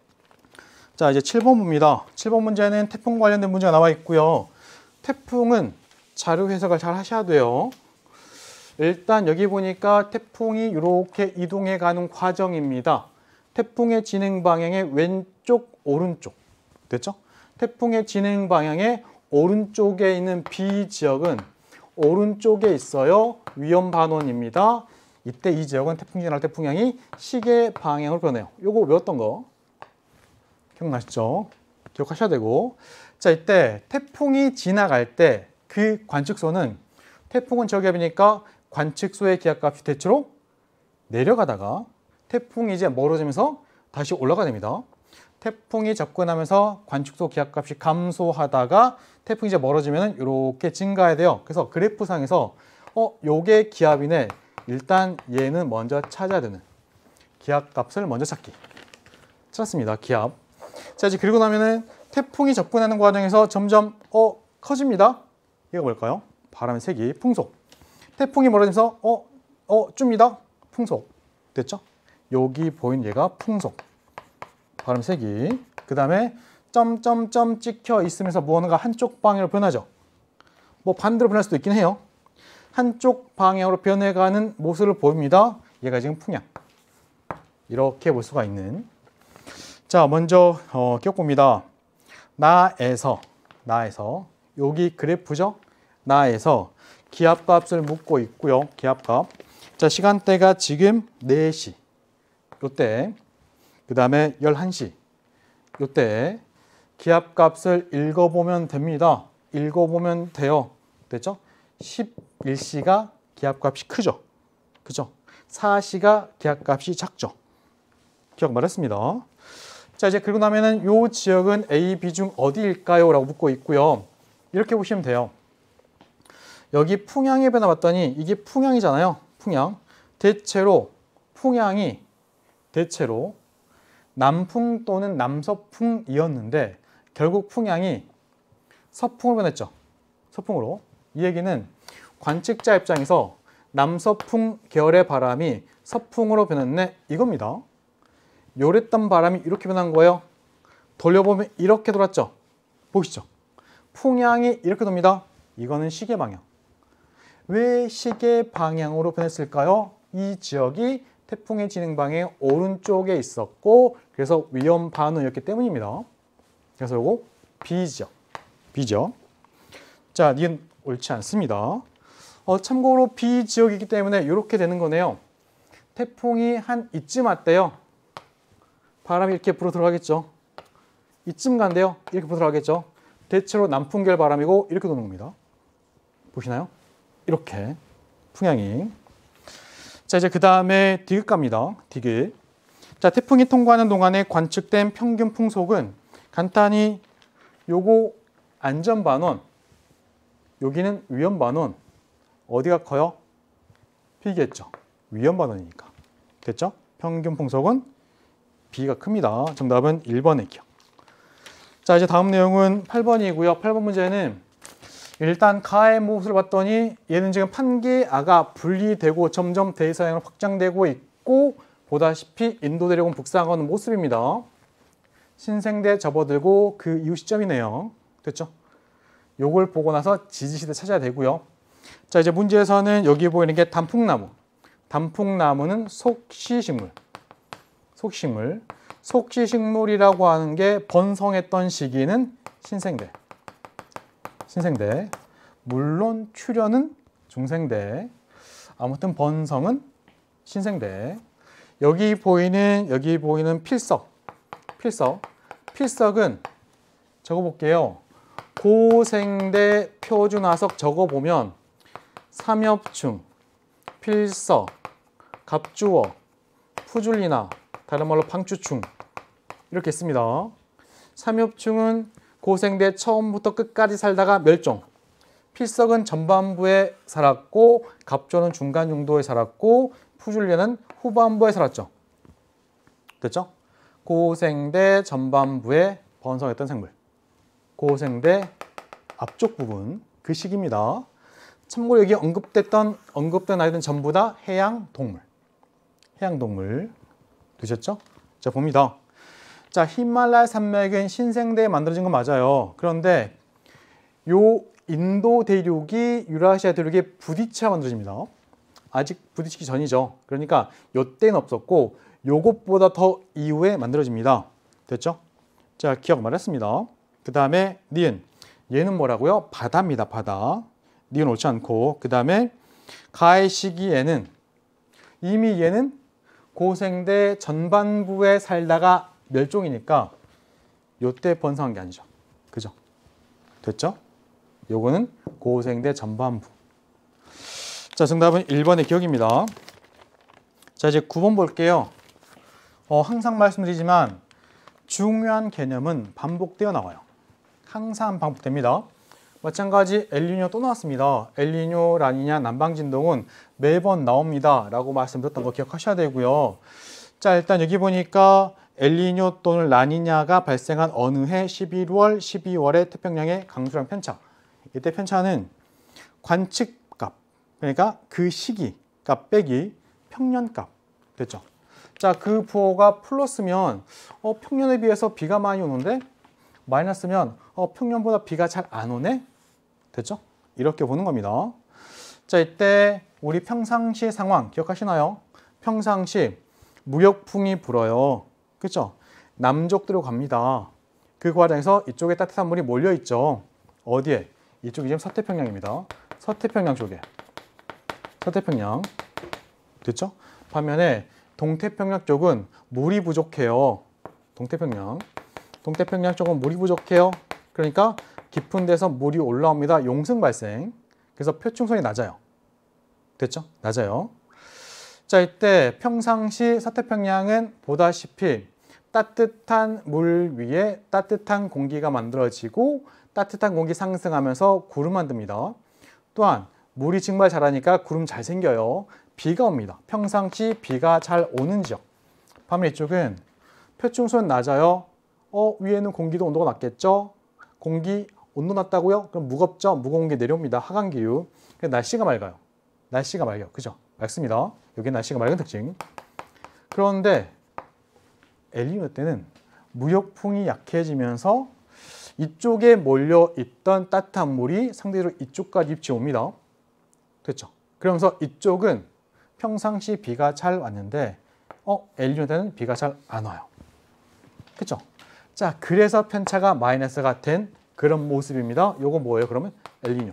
S1: 자, 이제 칠 번 문입니다. 칠 번 문제는 태풍 관련된 문제가 나와 있고요. 태풍은 자료 해석을 잘 하셔야 돼요. 일단 여기 보니까 태풍이 이렇게 이동해 가는 과정입니다. 태풍의 진행 방향의 왼쪽, 오른쪽. 됐죠? 태풍의 진행 방향의 오른쪽에 있는 B 지역은 오른쪽에 있어요. 위험 반원입니다. 이때 이 지역은 태풍 지날 때 풍향이 시계 방향으로 변해요. 요거 외웠던 거 기억나시죠? 기억하셔야 되고. 자, 이때 태풍이 지나갈 때 그 관측소는 태풍은 저기 보니까 관측소의 기압값이 대체로 내려가다가 태풍이 이제 멀어지면서 다시 올라가야 됩니다. 태풍이 접근하면서 관측소 기압값이 감소하다가 태풍이 이제 멀어지면 이렇게 증가해야 돼요. 그래서 그래프상에서 어, 요게 기압이네. 일단 얘는 먼저 찾아야 되는 기압값을 먼저 찾기. 찾았습니다. 기압. 자, 이제 그리고 나면은 태풍이 접근하는 과정에서 점점 어 커집니다. 이거 뭘까요? 바람의 세기, 풍속. 태풍이 멀어지면서 어, 어 줍니다. 풍속. 됐죠? 여기 보이는 얘가 풍속. 바람 세기. 그 다음에 점점점 찍혀 있으면서 무언가 한쪽 방향으로 변하죠. 뭐 반대로 변할 수도 있긴 해요. 한쪽 방향으로 변해가는 모습을 보입니다. 얘가 지금 풍향. 이렇게 볼 수가 있는. 자, 먼저 어, 기억봅니다. 나에서 나에서 여기 그래프죠. 나에서 기압값을 묻고 있고요. 기압값. 자, 시간대가 지금 네 시. 요때 그 다음에 열한 시. 요때 기압값을 읽어보면 됩니다. 읽어보면 돼요. 됐죠? 십일 시가 기압값이 크죠? 그죠? 사 시가 기압값이 작죠? 기억 말했습니다. 자, 이제 그리고 나면은 요 지역은 A, B 중 어디일까요? 라고 묻고 있고요. 이렇게 보시면 돼요. 여기 풍향의 변화 봤더니 이게 풍향이잖아요. 풍향. 대체로 풍향이 대체로 남풍 또는 남서풍이었는데 결국 풍향이 서풍으로 변했죠. 서풍으로. 이 얘기는 관측자 입장에서 남서풍 계열의 바람이 서풍으로 변했네 이겁니다. 요랬던 바람이 이렇게 변한 거예요. 돌려보면 이렇게 돌았죠. 보시죠. 풍향이 이렇게 돕니다. 이거는 시계 방향. 왜 시계 방향으로 변했을까요? 이 지역이 태풍의 진행 방향의 오른쪽에 있었고 그래서 위험 반우였기 때문입니다. 그래서 요거 B지역. B죠. 자, 니은 옳지 않습니다. 어, 참고로 B지역이기 때문에 이렇게 되는 거네요. 태풍이 한 이쯤 왔대요. 바람이 이렇게 불어 들어가겠죠. 이쯤 간대요. 이렇게 불어 들어가겠죠. 대체로 남풍계열 바람이고 이렇게 도는 겁니다. 보시나요? 이렇게 풍향이. 자, 이제 그 다음에 디귿 갑니다. 디귿. 자, 태풍이 통과하는 동안에 관측된 평균 풍속은 간단히 요거 안전반원, 여기는 위험반원. 어디가 커요? B겠죠. 위험반원이니까. 됐죠? 평균 풍속은 B가 큽니다. 정답은 일 번의 기억. 자, 이제 다음 내용은 팔 번이고요. 팔 번 문제는 일단 가의 모습을 봤더니 얘는 지금 판계아가 분리되고 점점 대서양으로 확장되고 있고 보다시피 인도대륙은 북상하는 모습입니다. 신생대 접어들고 그 이후 시점이네요. 됐죠? 요걸 보고 나서 지지시대 찾아야 되고요. 자, 이제 문제에서는 여기 보이는 게 단풍나무. 단풍나무는 속시식물. 속식물. 속시식물이라고 하는 게 번성했던 시기는 신생대. 신생대. 물론 출현은 중생대. 아무튼 번성은 신생대. 여기 보이는 여기 보이는 필석. 필석. 필석은 적어볼게요. 고생대 표준화석 적어보면 삼엽충, 필석, 갑주어, 푸줄리나, 다른 말로 방추충 이렇게 있습니다. 삼엽충은 고생대 처음부터 끝까지 살다가 멸종. 필석은 전반부에 살았고 갑주어는 중간 정도에 살았고 푸줄리나는 후반부에 살았죠. 됐죠? 고생대 전반부에 번성했던 생물. 고생대 앞쪽 부분 그 시기입니다. 참고로 여기 언급됐던 언급된 아이들은 전부 다 해양 동물. 해양 동물 되셨죠? 자, 봅니다. 자, 히말라야 산맥은 신생대에 만들어진 건 맞아요. 그런데 요 인도 대륙이 유라시아 대륙에 부딪혀 만들어집니다. 아직 부딪히기 전이죠. 그러니까 요때는 없었고 요것보다 더 이후에 만들어집니다. 됐죠? 자, 기억 말했습니다. 그 다음에 니은. 얘는 뭐라고요? 바다입니다. 바다. 니은 옳지 않고. 그 다음에 가의 시기에는 이미 얘는 고생대 전반부에 살다가 멸종이니까 요때 번성한 게 아니죠. 그죠? 됐죠? 요거는 고생대 전반부. 자, 정답은 일 번의 기억입니다. 자, 이제 구 번 볼게요. 어, 항상 말씀드리지만 중요한 개념은 반복되어 나와요. 항상 반복됩니다. 마찬가지 엘니뇨 또 나왔습니다. 엘니뇨, 라니냐, 남방진동은 매번 나옵니다. 라고 말씀드렸던 거 기억하셔야 되고요. 자, 일단 여기 보니까 엘니뇨 또는 라니냐가 발생한 어느 해 십일월, 십이월의 태평양의 강수량 편차. 이때 편차는 관측값, 그러니까 그 시기 값 빼기 평년값 됐죠. 자, 그 부호가 플러스면 어, 평년에 비해서 비가 많이 오는데 마이너스면 어, 평년보다 비가 잘 안 오네? 됐죠? 이렇게 보는 겁니다. 자, 이때 우리 평상시 상황 기억하시나요? 평상시 무역풍이 불어요. 그렇죠? 남쪽으로 갑니다. 그 과정에서 이쪽에 따뜻한 물이 몰려 있죠. 어디에? 이쪽이 지금 서태평양입니다. 서태평양 쪽에. 서태평양. 됐죠? 반면에 동태평양 쪽은 물이 부족해요. 동태평양. 동태평양 쪽은 물이 부족해요. 그러니까 깊은 데서 물이 올라옵니다. 용승 발생. 그래서 표충선이 낮아요. 됐죠? 낮아요. 자, 이때 평상시 서태평양은 보다시피 따뜻한 물 위에 따뜻한 공기가 만들어지고 따뜻한 공기 상승하면서 구름 만듭니다. 또한 물이 증발 잘하니까 구름 잘 생겨요. 비가 옵니다. 평상시 비가 잘 오는 지역. 반면 이쪽은 표충선 낮아요. 어, 위에는 공기도 온도가 낮겠죠? 공기 온도 낮다고요? 그럼 무겁죠? 무거운 게 내려옵니다. 하강기류. 날씨가 맑아요. 날씨가 맑아요. 그죠? 맑습니다. 여기 날씨가 맑은 특징. 그런데 엘니뇨 때는 무역풍이 약해지면서 이쪽에 몰려있던 따뜻한 물이 상대적으로 이쪽까지 입지 옵니다. 됐죠? 그러면서 이쪽은 평상시 비가 잘 왔는데 어, 엘니뇨 때는 비가 잘 안 와요. 그렇죠? 자, 그래서 편차가 마이너스가 된 그런 모습입니다. 요거 뭐예요? 그러면 엘니뇨.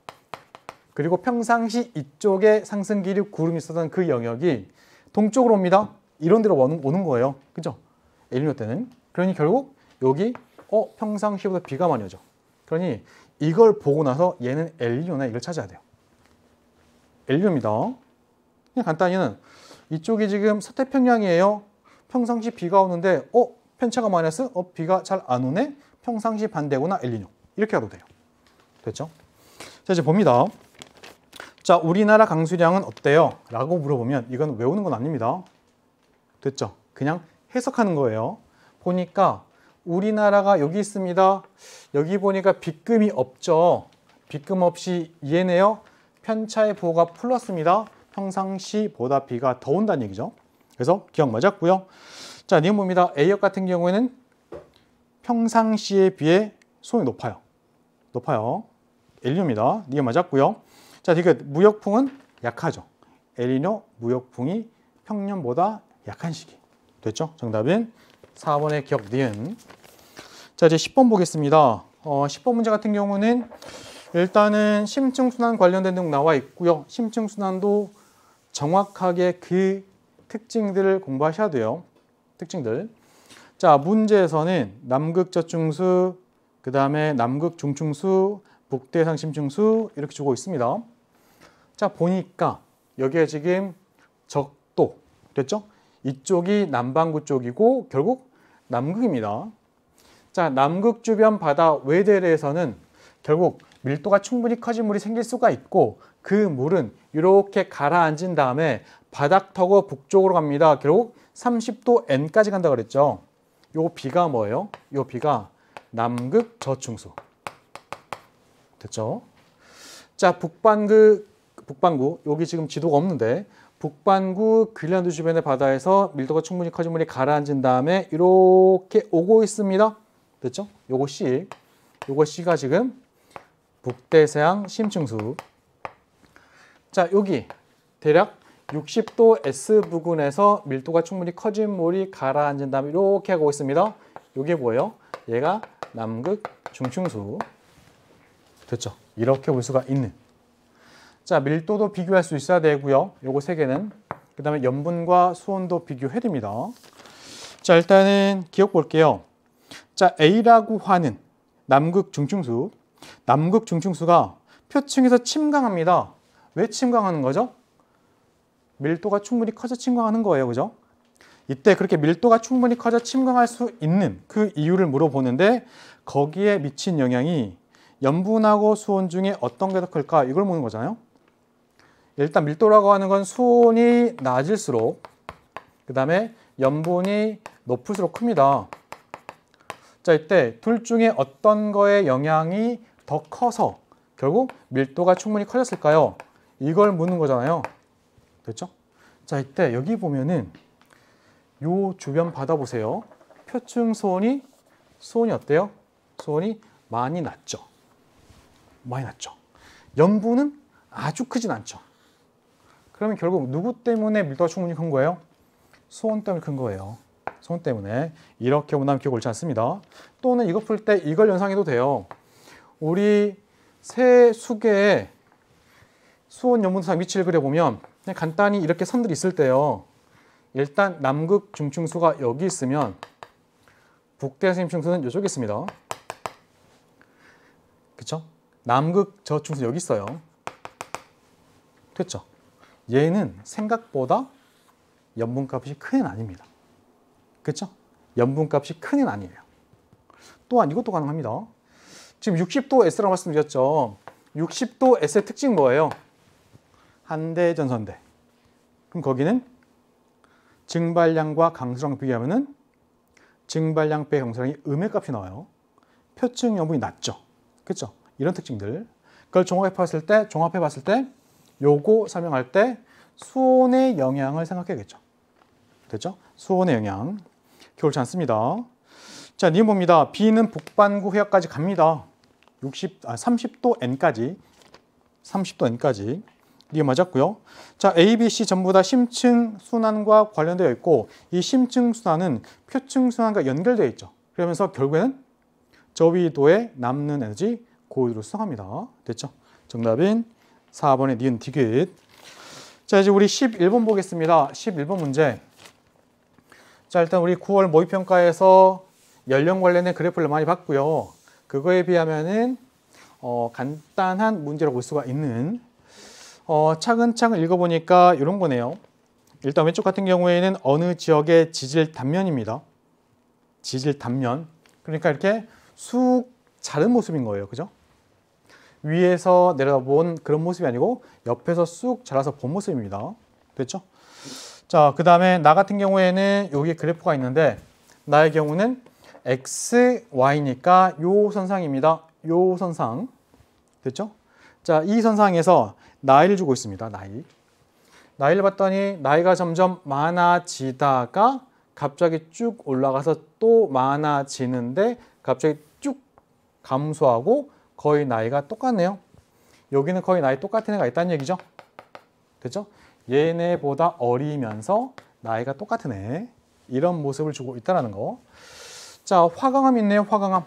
S1: 그리고 평상시 이쪽에 상승 기류 구름이 있었던 그 영역이 동쪽으로 옵니다. 이런 데로 오는 거예요. 그죠? 엘니뇨 때는. 그러니 결국 여기 어 평상시보다 비가 많이 오죠. 그러니 이걸 보고 나서 얘는 엘니뇨나 이걸 찾아야 돼요. 엘니뇨입니다. 그냥 간단히는 이쪽이 지금 서태평양이에요. 평상시 비가 오는데 어 편차가 마이너스? 어 비가 잘 안 오네? 평상시 반대구나. 엘니뇨. 이렇게 해도 돼요. 됐죠? 자, 이제 봅니다. 자, 우리나라 강수량은 어때요? 라고 물어보면 이건 외우는 건 아닙니다. 됐죠? 그냥 해석하는 거예요. 보니까 우리나라가 여기 있습니다. 여기 보니까 빗금이 없죠. 빗금 없이 얘네요. 편차의 부호가 플러스입니다. 평상시보다 비가 더 온다는 얘기죠. 그래서 기억 맞았고요. 자, 니은 봅니다. A역 같은 경우에는 평상시에 비해 수온이 높아요. 높아요. 엘니뇨입니다. 니은 맞았고요. 자, 이게 무역풍은 약하죠. 엘니뇨 무역풍이 평년보다 약한 시기. 됐죠? 정답은 사 번의 기억 니은. 자, 이제 십 번 보겠습니다. 어, 십 번 문제 같은 경우는 일단은 심층순환 관련된 내용 나와 있고요. 심층순환도 정확하게 그 특징들을 공부하셔야 돼요. 특징들. 자, 문제에서는 남극저충수, 그 다음에 남극중충수, 북대상심층수 이렇게 주고 있습니다. 자, 보니까 여기에 지금 적도 됐죠? 이쪽이 남반구 쪽이고 결국 남극입니다. 자, 남극 주변 바다 외대래에서는 결국 밀도가 충분히 커진 물이 생길 수가 있고 그 물은 이렇게 가라앉은 다음에 바닥 터고 북쪽으로 갑니다. 결국 삼십 도 N까지 간다 그랬죠. 요 비가 뭐예요? 요 비가 남극 저충수. 됐죠? 자, 북반구, 북반구, 여기 지금 지도가 없는데 북반구 그린란드 주변의 바다에서 밀도가 충분히 커진 물이 가라앉은 다음에 이렇게 오고 있습니다. 됐죠? 요거 C, 요거 C가 지금 북대서양 심층수. 자, 여기 대략 육십 도 S 부근에서 밀도가 충분히 커진 물이 가라앉은 다음에 이렇게 하고 있습니다. 요게 뭐예요? 얘가 남극 중충수. 됐죠? 이렇게 볼 수가 있는. 자, 밀도도 비교할 수 있어야 되고요. 요거 세 개는. 그 다음에 염분과 수온도 비교해야 됩니다. 자, 일단은 기억 볼게요. 자, A라고 하는 남극 중충수. 남극 중충수가 표층에서 침강합니다. 왜 침강하는 거죠? 밀도가 충분히 커져 침강하는 거예요. 그죠? 이때 그렇게 밀도가 충분히 커져 침강할 수 있는 그 이유를 물어보는데 거기에 미친 영향이 염분하고 수온 중에 어떤 게 더 클까? 이걸 묻는 거잖아요. 일단 밀도라고 하는 건 수온이 낮을수록 그 다음에 염분이 높을수록 큽니다. 자, 이때 둘 중에 어떤 거에 영향이 더 커서 결국 밀도가 충분히 커졌을까요? 이걸 묻는 거잖아요. 됐죠? 자, 이때 여기 보면은 요 주변 바다 보세요. 표층 수온이 수온이 어때요? 수온이 많이 낮죠. 많이 낮죠. 염분은 아주 크진 않죠. 그러면 결국 누구 때문에 밀도가 충분히 큰 거예요? 수온 때문에 큰 거예요. 수온 때문에. 이렇게 본다면 기억 옳지 않습니다. 또는 이거 풀 때 이걸 연상해도 돼요. 우리 새 수계에 수온 염분상 위치를 그려보면 그냥 간단히 이렇게 선들이 있을 때요. 일단 남극 중층수가 여기 있으면 북대성 중층수는 이쪽에 있습니다. 그쵸? 남극 저중층수 여기 있어요. 됐죠? 얘는 생각보다 염분값이 큰 애는 아닙니다. 그쵸? 염분값이 큰 애는 아니에요. 또한 이것도 가능합니다. 지금 육십 도 S라고 말씀드렸죠. 육십 도 S의 특징 뭐예요? 한대 전선대. 그럼 거기는 증발량과 강수량 비교하면은 증발량 빼 강수량이 음의 값이 나와요. 표층 염분이 낮죠. 그렇죠? 이런 특징들. 그걸 종합해 봤을 때, 종합해 봤을 때 요거 설명할 때 수온의 영향을 생각해야겠죠. 됐죠? 수온의 영향. 겨울치 않습니다. 자, 니은 봅니다. B는 북반구 해역까지 갑니다. 육십, 아, 삼십 도 N까지. 삼십 도 N까지. 이게 맞았고요. 자, A, B, C 전부 다 심층 순환과 관련되어 있고 이 심층 순환은 표층 순환과 연결되어 있죠. 그러면서 결국에는 저위도에 남는 에너지 고위도로 수송합니다. 됐죠? 정답인 사 번의 니은 디귿. 자, 이제 우리 십일 번 보겠습니다. 십일 번 문제. 자, 일단 우리 구월 모의평가에서 연령 관련된 그래프를 많이 봤고요. 그거에 비하면은 어, 간단한 문제라고 볼 수가 있는 어, 차근차근 읽어보니까 이런 거네요. 일단 왼쪽 같은 경우에는 어느 지역의 지질 단면입니다. 지질 단면. 그러니까 이렇게 쑥 자른 모습인 거예요. 그죠? 위에서 내려본 그런 모습이 아니고 옆에서 쑥 자라서 본 모습입니다. 됐죠? 자, 그 다음에 나 같은 경우에는 여기 그래프가 있는데 나의 경우는 엑스, 와이니까 요 선상입니다. 요 선상. 됐죠? 자, 이 선상에서 나이를 주고 있습니다. 나이. 나이를 봤더니 나이가 점점 많아지다가 갑자기 쭉 올라가서 또 많아지는데 갑자기 쭉 감소하고 거의 나이가 똑같네요. 여기는 거의 나이 똑같은 애가 있다는 얘기죠. 됐죠? 얘네보다 어리면서 나이가 똑같은 애. 이런 모습을 주고 있다는 거. 자, 화강암 있네요. 화강암.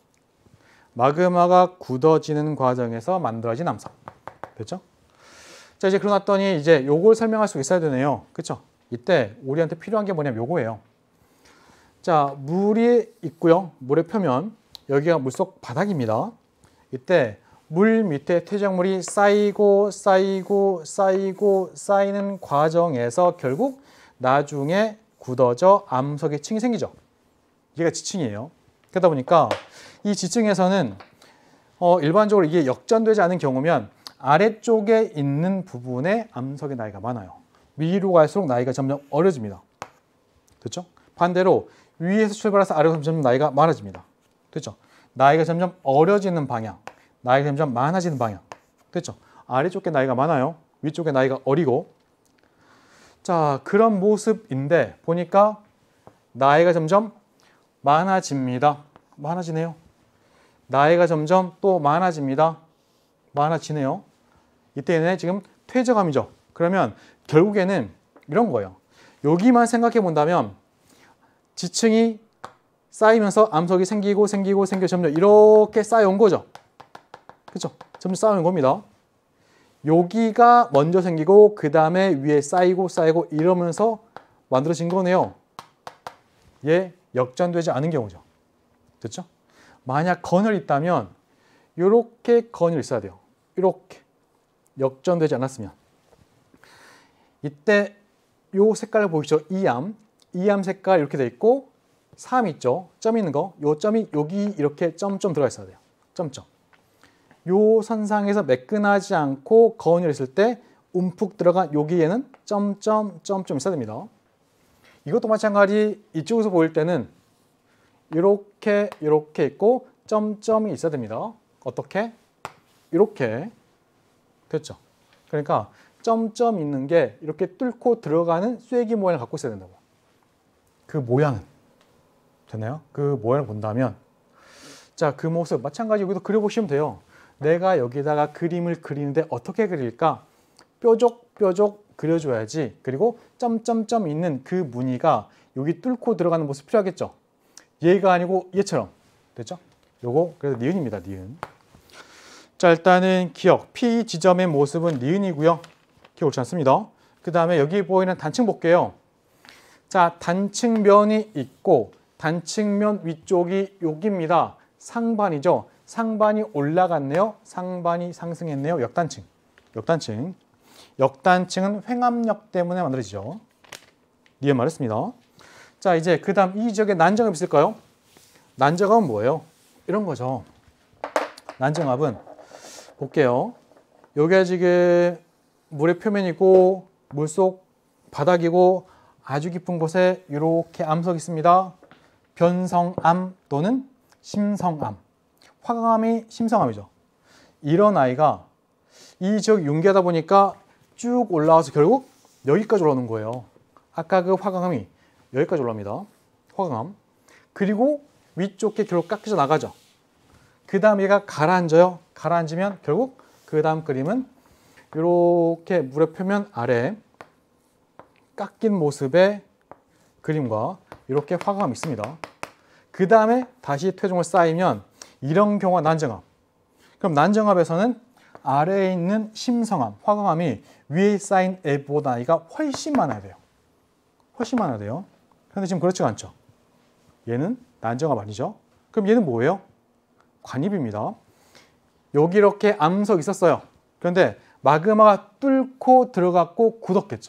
S1: 마그마가 굳어지는 과정에서 만들어진 암석. 됐죠? 자, 이제 그러놨더니 이제 요걸 설명할 수 있어야 되네요. 그쵸? 이때 우리한테 필요한 게 뭐냐면 요거예요. 자, 물이 있고요. 물의 표면. 여기가 물속 바닥입니다. 이때 물 밑에 퇴적물이 쌓이고 쌓이고 쌓이고 쌓이는 과정에서 결국 나중에 굳어져 암석의 층이 생기죠. 얘가 지층이에요. 그러다 보니까 이 지층에서는 어, 일반적으로 이게 역전되지 않은 경우면 아래쪽에 있는 부분에 암석의 나이가 많아요. 위로 갈수록 나이가 점점 어려집니다. 됐죠? 반대로 위에서 출발해서 아래로 점점 나이가 많아집니다. 됐죠? 나이가 점점 어려지는 방향, 나이가 점점 많아지는 방향. 됐죠? 아래쪽에 나이가 많아요. 위쪽에 나이가 어리고. 자, 그런 모습인데 보니까 나이가 점점 많아집니다. 많아지네요. 나이가 점점 또 많아집니다. 많아지네요. 이때는 지금 퇴적암이죠. 그러면 결국에는 이런 거예요. 여기만 생각해 본다면 지층이 쌓이면서 암석이 생기고 생기고 생겨 점점 이렇게 쌓여온 거죠. 그렇죠? 점점 쌓여온 겁니다. 여기가 먼저 생기고 그 다음에 위에 쌓이고 쌓이고 이러면서 만들어진 거네요. 얘 역전되지 않은 경우죠. 됐죠? 만약 건열이 있다면 이렇게 건열이 있어야 돼요. 이렇게 역전되지 않았으면. 이때 요 색깔을 보이시죠? 이암. 이암 색깔 이렇게 돼 있고 삼 있죠? 점 있는 거. 요 점이 여기 이렇게 점점 들어가 있어야 돼요. 점점. 요 선상에서 매끈하지 않고 거운이 있을 때 움푹 들어간 여기에는 점점 점점 있어야 됩니다. 이것도 마찬가지 이쪽에서 보일 때는 이렇게 이렇게 있고 점점이 있어야 됩니다. 어떻게? 이렇게. 됐죠? 그러니까 점점 있는 게 이렇게 뚫고 들어가는 쐐기 모양을 갖고 있어야 된다고. 그 모양은. 되나요? 그 모양을 본다면 자, 그 모습 마찬가지 여기도 그려보시면 돼요. 내가 여기다가 그림을 그리는데 어떻게 그릴까? 뾰족뾰족 그려줘야지. 그리고 점점점 있는 그 무늬가 여기 뚫고 들어가는 모습 필요하겠죠? 얘가 아니고 얘처럼. 됐죠? 요거 그래서 니은입니다. 니은. 자, 일단은 기억. P 지점의 모습은 니은이고요. 기억 옳지 않습니다. 그 다음에 여기 보이는 단층 볼게요. 자, 단층면이 있고 단층면 위쪽이 여기입니다. 상반이죠. 상반이 올라갔네요. 상반이 상승했네요. 역단층. 역단층. 역단층은 횡압력 때문에 만들어지죠. 니은 말했습니다. 자, 이제 그 다음 이 지역에 난정압이 있을까요? 난정압은 뭐예요? 이런 거죠. 난정압은 볼게요. 여기가 지금 물의 표면이고 물속 바닥이고 아주 깊은 곳에 이렇게 암석이 있습니다. 변성암 또는 심성암. 화강암이 심성암이죠. 이런 아이가 이 지역 융기하다 보니까 쭉 올라와서 결국 여기까지 올라오는 거예요. 아까 그 화강암이 여기까지 올라옵니다. 화강암. 그리고 위쪽에 결국 깎여져 나가죠. 그 다음 얘가 가라앉아요. 가라앉으면 결국 그 다음 그림은 이렇게 물의 표면 아래 깎인 모습의 그림과 이렇게 화강암이 있습니다. 그 다음에 다시 퇴적물 쌓이면 이런 경우가 난정압. 그럼 난정압에서는 아래에 있는 심성암, 화강암이 위에 쌓인 애보다 나이가 훨씬 많아야 돼요. 훨씬 많아야 돼요. 그런데 지금 그렇지가 않죠. 얘는 난정압 아니죠. 그럼 얘는 뭐예요? 관입입니다. 여기 이렇게 암석이 있었어요. 그런데 마그마가 뚫고 들어갔고 굳었겠죠.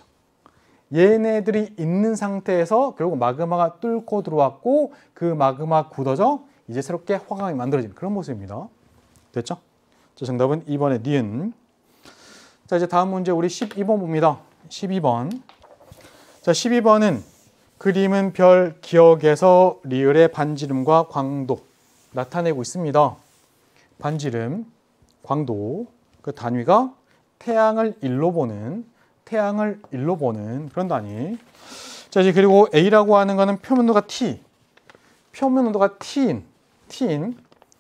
S1: 얘네들이 있는 상태에서 결국 마그마가 뚫고 들어왔고 그 마그마 굳어져 이제 새롭게 화강이 만들어지는 그런 모습입니다. 됐죠? 자, 정답은 이 번의 니은. 자, 이제 다음 문제 우리 십이 번 봅니다. 십이 번. 자, 십이 번은 그림은 별 기억에서 리을의 반지름과 광도 나타내고 있습니다. 반지름, 광도, 그 단위가 태양을 일로 보는, 태양을 일로 보는 그런 단위. 자, 이제 그리고 A라고 하는 거는 표면온도가 T, 표면온도가 T인, T인,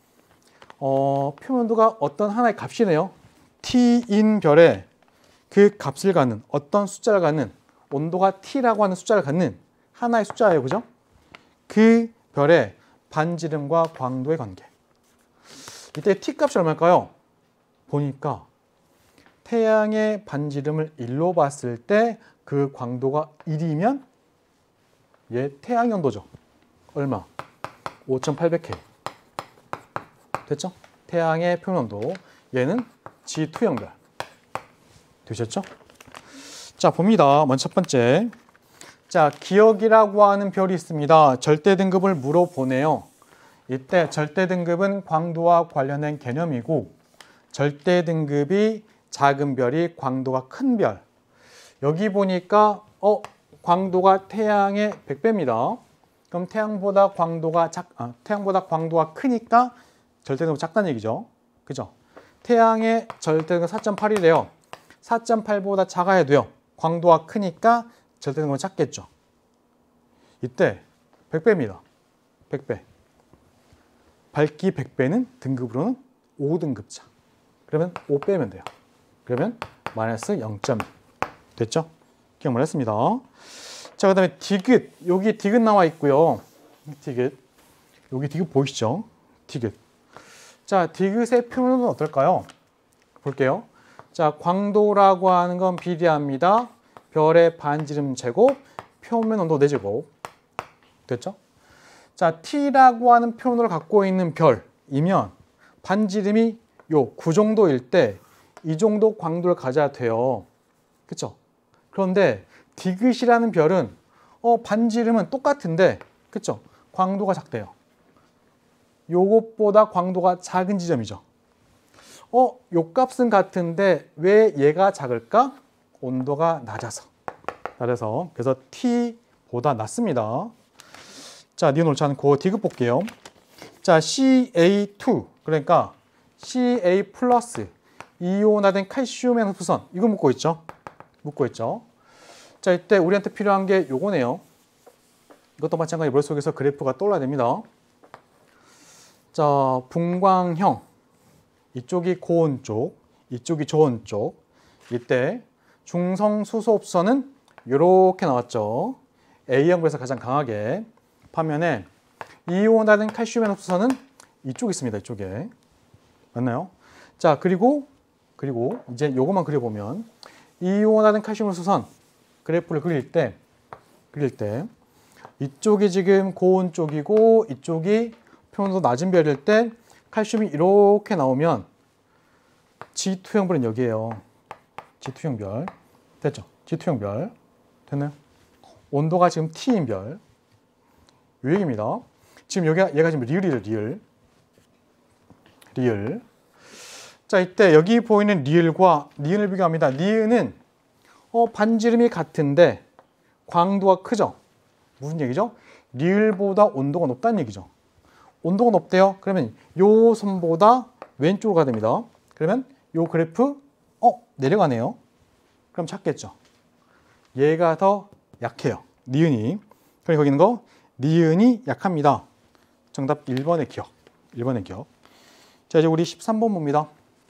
S1: 어, 표면온도가 어떤 하나의 값이네요. T인 별에 그 값을 갖는, 어떤 숫자를 갖는, 온도가 T라고 하는 숫자를 갖는 하나의 숫자예요. 그죠? 그 별의 반지름과 광도의 관계. 이때 T 값이 얼마일까요? 보니까 태양의 반지름을 일로 봤을 때 그 광도가 일이면 얘 태양의 온도죠. 얼마? 오천팔백 켈빈. 됐죠? 태양의 표면온도. 얘는 지 투 별. 되셨죠? 자, 봅니다. 먼저 첫 번째. 자, 기억이라고 하는 별이 있습니다. 절대 등급을 물어보네요. 이때 절대 등급은 광도와 관련된 개념이고 절대 등급이 작은 별이 광도가 큰 별. 여기 보니까 어 광도가 태양의 백 배입니다. 그럼 태양보다 광도가 작 아, 태양보다 광도가 크니까 절대 등급 작다는 얘기죠. 그죠? 태양의 절대 등급 사 점 팔이래요. 사 점 팔보다 작아야 돼요. 광도가 크니까 절대 등급은 작겠죠. 이때 백 배입니다. 백 배. 밝기 백 배는 등급으로는 오 등급차. 그러면 오 빼면 돼요. 그러면 마이너스 영 점 이. 됐죠? 기억을 했습니다. 자, 그 다음에 디귿. 여기 디귿 나와 있고요. 디귿. 여기 디귿 보이시죠? 디귿. 자, 디귿의 표면은 어떨까요? 볼게요. 자, 광도라고 하는 건 비례합니다. 별의 반지름 제곱, 표면 온도 네 제곱. 됐죠? 자, T라고 하는 표현을 갖고 있는 별이면 반지름이 요 구 정도일 때 이 정도 광도를 가져야 돼요. 그쵸? 그런데 디귿이라는 별은 어, 반지름은 똑같은데 그쵸? 광도가 작대요. 요것보다 광도가 작은 지점이죠. 어, 요 값은 같은데 왜 얘가 작을까? 온도가 낮아서. 낮아서. 그래서 T보다 낮습니다. 자, 니은 옳지 않고 디귿 볼게요. 자, 씨 에이 투. 그러니까 씨 에이 플러스 이온화된 칼슘의 흡수선. 이거 묻고 있죠? 묻고 있죠. 자, 이때 우리한테 필요한 게 요거네요. 이것도 마찬가지 머릿속에서 그래프가 떠올라야 됩니다. 자, 분광형. 이쪽이 고온 쪽, 이쪽이 저온 쪽. 이때 중성수소흡선은 이렇게 나왔죠. A형에서 가장 강하게. 반면에 이온화된 칼슘의 흡수선은 이쪽에 있습니다. 이쪽에. 맞나요? 자, 그리고 그리고 이제 요것만 그려보면 이온화된 칼슘 흡수선 그래프를 그릴 때 그릴 때 이쪽이 지금 고온 쪽이고 이쪽이 표면도 낮은 별일 때 칼슘이 이렇게 나오면 지 투형 별은 여기에요. 지 투형 별. 됐죠? 지 투형 별. 됐나요? 온도가 지금 T인 별. 요 얘기입니다. 지금 여기가 얘가 지금 리을이죠, 리을. 리을. 자, 이때 여기 보이는 리을과 니은을 비교합니다. 니은은 어, 반지름이 같은데 광도가 크죠? 무슨 얘기죠? 리을보다 온도가 높다는 얘기죠. 온도가 높대요. 그러면 요 선보다 왼쪽으로 가야 됩니다. 그러면 요 그래프 어 내려가네요. 그럼 찾겠죠. 얘가 더 약해요. 니은이. 그럼 거기 있는 거 니은이 약합니다. 정답 일 번의 기억. 일 번의 기억. 자, 이제 우리 십삼 번 봅니다.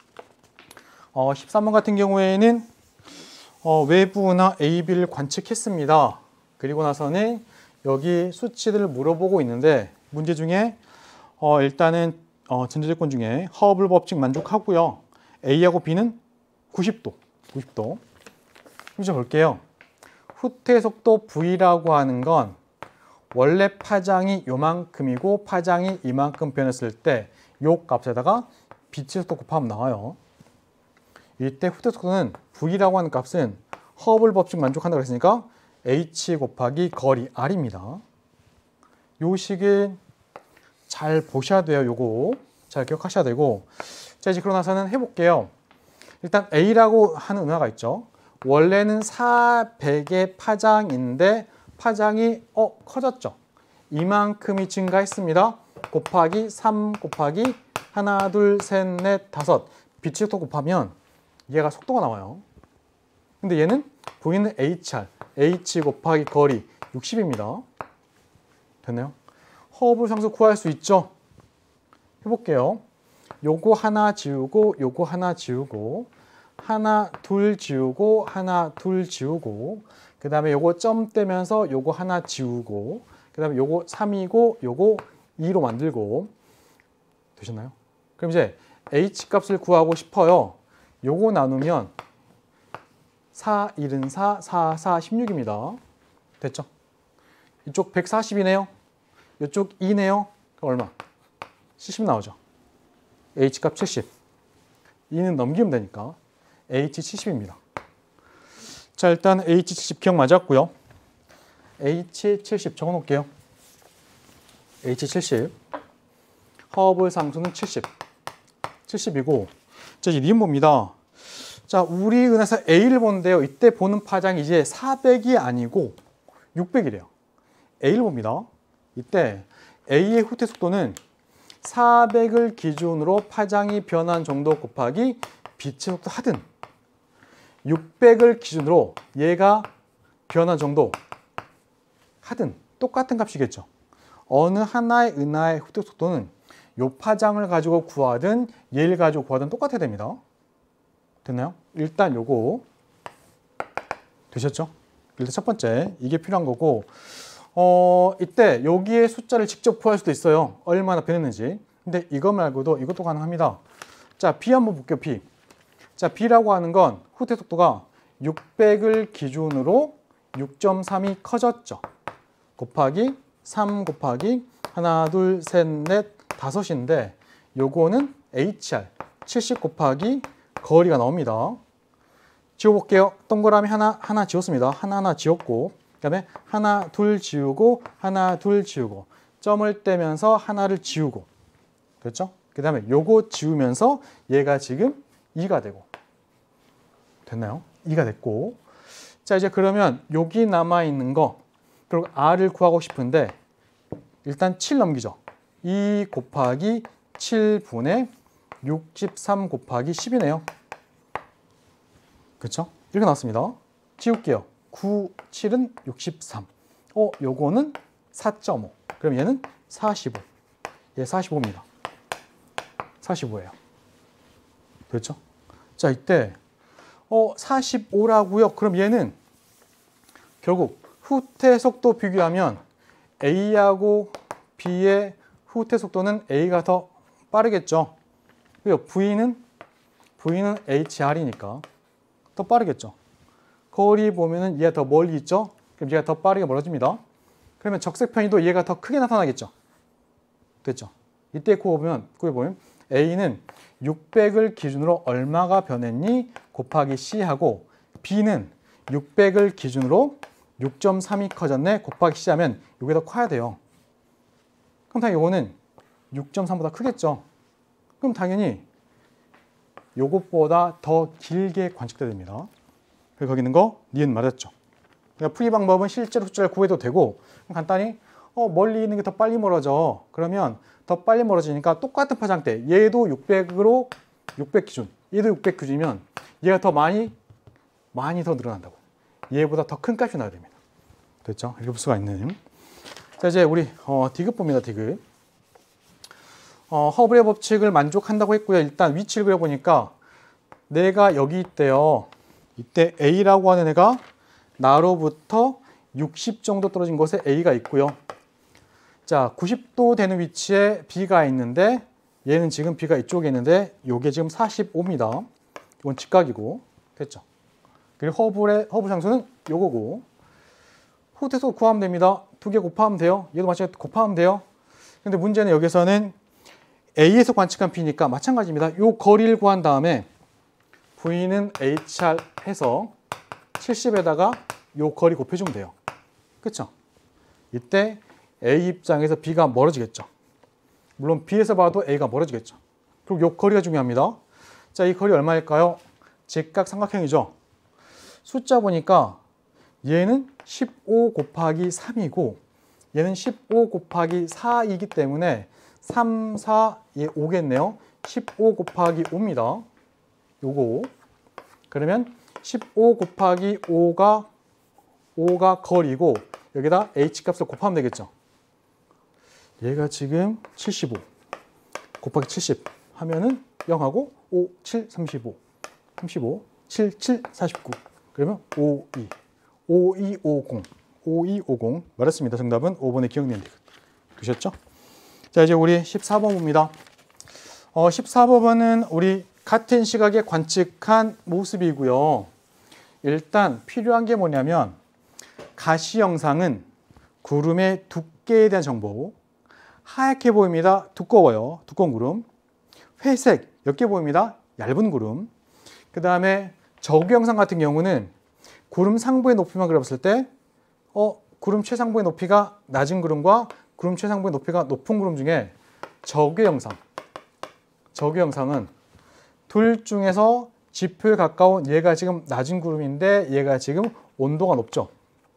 S1: 어, 십삼 번 같은 경우에는 어, 외부나 에이 비를 관측했습니다. 그리고 나서는 여기 수치들을 물어보고 있는데 문제 중에 어, 일단은 어, 전제조건 중에 허블 법칙 만족하고요. A하고 B는 구십 도. 구십 도. 이제 볼게요. 후퇴 속도 V라고 하는 건 원래 파장이 요만큼이고 파장이 이만큼 변했을 때 요 값에다가 빛의 속도 곱하면 나와요. 이때 후퇴 속도는 V라고 하는 값은 허블 법칙 만족한다고 했으니까 H 곱하기 거리 R입니다. 요 식은 잘 보셔야 돼요. 요거 잘 기억하셔야 되고. 자, 이제 그러고 나서는 해볼게요. 일단 A라고 하는 은하가 있죠. 원래는 사백의 파장인데 파장이 어 커졌죠. 이만큼이 증가했습니다. 곱하기 삼 곱하기 하나, 둘, 셋, 넷, 다섯. 빛의 속도 곱하면 얘가 속도가 나와요. 근데 얘는 보이는 에이치알, H 곱하기 거리 육십입니다. 됐나요? 허블 상수 구할 수 있죠? 해볼게요. 요거 하나 지우고 요거 하나 지우고 하나 둘 지우고 하나 둘 지우고 그 다음에 요거 점 떼면서 요거 하나 지우고 그 다음에 요거 삼이고 요거 이로 만들고 되셨나요? 그럼 이제 H 값을 구하고 싶어요. 요거 나누면 사, 일은 사, 사, 사, 십육입니다. 됐죠? 이쪽 백사십이네요. 이쪽 이네요. 그럼 얼마? 칠십 나오죠. H 값 칠십. 이는 넘기면 되니까 H 칠십입니다. 자, 일단 H 칠십 기억 맞았고요. H 칠십 적어놓을게요. H 칠십. 허블 상수는 칠십. 칠십이고 자, 이제 니은 봅니다. 자, 우리 은하에서 A를 보는데요. 이때 보는 파장이 이제 사백이 아니고 육백이래요. A를 봅니다. 이때 A의 후퇴 속도는 사백을 기준으로 파장이 변한 정도 곱하기 빛의 속도 하든 육백을 기준으로 얘가 변한 정도 하든 똑같은 값이겠죠. 어느 하나의 은하의 후퇴 속도는 요 파장을 가지고 구하든 얘를 가지고 구하든 똑같아야 됩니다. 됐나요? 일단 요거 되셨죠? 일단 첫 번째 이게 필요한 거고 어 이때 여기에 숫자를 직접 구할 수도 있어요. 얼마나 변했는지. 근데 이거 말고도 이것도 가능합니다. 자, B 한번 볼게요. B. 자, B라고 하는 건 후퇴 속도가 육백을 기준으로 육 점 삼이 커졌죠. 곱하기 삼 곱하기 하나, 둘, 셋, 넷, 다섯인데 요거는 에이치알 칠십 곱하기 거리가 나옵니다. 지워볼게요. 동그라미 하나 하나 지웠습니다. 하나 하나 지웠고 그다음에 하나 둘 지우고 하나 둘 지우고 점을 떼면서 하나를 지우고 됐죠? 그 다음에 요거 지우면서 얘가 지금 이가 되고 됐나요? 이가 됐고 자, 이제 그러면 여기 남아있는 거 그리고 R을 구하고 싶은데 일단 칠 넘기죠. 이 곱하기 칠분의 육십삼 곱하기 십이네요. 그렇죠? 이렇게 나왔습니다. 지울게요. 구, 칠은 육십삼. 어, 요거는 사 점 오. 그럼 얘는 사십오. 얘 사십오입니다. 사십오예요. 됐죠? 자, 이때 어, 사십오라고요. 그럼 얘는 결국 후퇴 속도 비교하면 A하고 B의 후퇴 속도는 A가 더 빠르겠죠. 그리고 V는 V는 에이치알이니까 더 빠르겠죠. 거리 보면은 얘가 더 멀리 있죠. 그럼 얘가 더 빠르게 멀어집니다. 그러면 적색 편의도 얘가 더 크게 나타나겠죠. 됐죠? 이때 그 보면, 그 보면 A는 육백을 기준으로 얼마가 변했니? 곱하기 C하고 B는 육백을 기준으로 육 점 삼이 커졌네? 곱하기 C 하면 이게 더 커야 돼요. 그럼 당연히 이거는 육 점 삼보다 크겠죠. 그럼 당연히 요것보다 더 길게 관측돼야 됩니다. 그리고 거기 있는 거 니은 맞았죠. 그러니까 풀이 방법은 실제로 숫자를 구해도 되고 간단히 어, 멀리 있는 게 더 빨리 멀어져. 그러면 더 빨리 멀어지니까 똑같은 파장대 얘도 육백으로 육백 기준 얘도 육백 기준이면 얘가 더 많이 많이 더 늘어난다고. 얘보다 더 큰 값이 나야 됩니다. 됐죠? 이렇게 볼 수가 있는. 자 이제 우리 어, 디귿 봅니다. 디귿. 어, 허블의 법칙을 만족한다고 했고요. 일단 위치를 그려보니까 내가 여기 있대요. 이때 A라고 하는 애가 나로부터 육십 정도 떨어진 곳에 A가 있고요. 자, 구십 도 되는 위치에 B가 있는데 얘는 지금 B가 이쪽에 있는데 이게 지금 사십오입니다. 이건 직각이고 됐죠? 그리고 허블의 허블 상수는 요거고 호텔에서 구하면 됩니다. 두 개 곱하면 돼요. 얘도 마찬가지로 곱하면 돼요. 근데 문제는 여기서는 A에서 관측한 B니까 마찬가지입니다. 요 거리를 구한 다음에 V는 에이치알 해서 칠십에다가 요 거리 곱해주면 돼요. 그쵸? 이때 A 입장에서 B가 멀어지겠죠. 물론 B에서 봐도 A가 멀어지겠죠. 그리고 요 거리가 중요합니다. 자, 이 거리 얼마일까요? 직각삼각형이죠. 숫자 보니까 얘는 십오 곱하기 삼이고 얘는 십오 곱하기 사이기 때문에 삼, 사, 얘 오겠네요. 십오 곱하기 오입니다. 요거. 그러면 십오 곱하기 오가 오가 거리고 여기다 H값을 곱하면 되겠죠. 얘가 지금 칠십오 곱하기 칠십 하면은 영하고 오, 칠, 삼십오, 삼십오, 칠, 칠, 사십구 그러면 오, 이, 오, 이, 오십, 오, 이, 오십 맞았습니다. 정답은 오 번의 기억니은 디귿. 되셨죠? 자 이제 우리 십사 번 봅니다. 어, 십사 번은 우리 같은 시각에 관측한 모습이고요. 일단 필요한 게 뭐냐면 가시 영상은 구름의 두께에 대한 정보. 하얗게 보입니다. 두꺼워요. 두꺼운 구름. 회색, 옅게 보입니다. 얇은 구름. 그 다음에 저구 영상 같은 경우는 구름 상부의 높이만 그려봤을 때 어, 구름 최상부의 높이가 낮은 구름과 구름 최상부의 높이가 높은 구름 중에 저구 영상. 저구 영상은 둘 중에서 지표에 가까운 얘가 지금 낮은 구름인데 얘가 지금 온도가 높죠.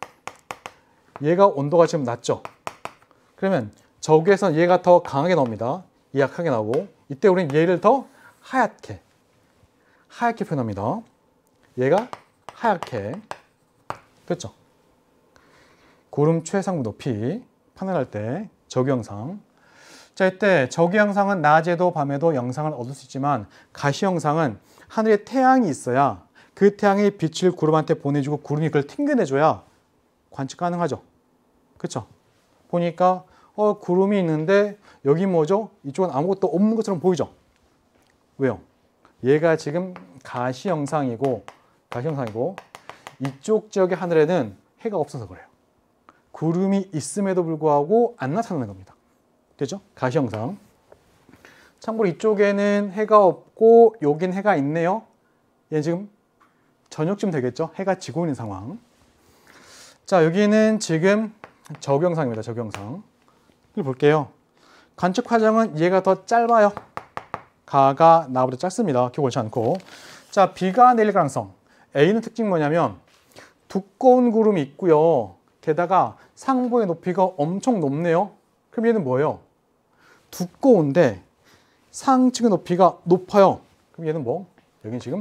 S1: 얘가 온도가 지금 낮죠. 그러면 저기에선 얘가 더 강하게 나옵니다. 얘 약하게 나오고 이때 우리는 얘를 더 하얗게 하얗게 표현합니다. 얘가 하얗게 됐죠? 구름 최상부 높이 판단할 때 저기 영상. 자 이때 저기 영상은 낮에도 밤에도 영상을 얻을 수 있지만 가시 영상은 하늘에 태양이 있어야 그 태양이 빛을 구름한테 보내주고 구름이 그걸 튕겨내줘야 관측 가능하죠. 그렇죠? 보니까 어, 구름이 있는데 여기 뭐죠? 이쪽은 아무것도 없는 것처럼 보이죠? 왜요? 얘가 지금 가시 영상이고 가시 영상이고 이쪽 지역의 하늘에는 해가 없어서 그래요. 구름이 있음에도 불구하고 안 나타나는 겁니다. 되죠? 가시 영상. 참고로 이쪽에는 해가 없고 여긴 해가 있네요. 얘는 지금 저녁쯤 되겠죠? 해가 지고 있는 상황. 자, 여기는 지금 저구 영상입니다. 저구 영상. 이걸 볼게요. 관측 과정은 얘가 더 짧아요. 가가 나보다 짧습니다. 기억 옳지 않고. 자, B가 내릴 가능성. A는 특징이 뭐냐면 두꺼운 구름이 있고요. 게다가 상부의 높이가 엄청 높네요. 그럼 얘는 뭐예요? 두꺼운데 상층의 높이가 높아요. 그럼 얘는 뭐? 여기는 지금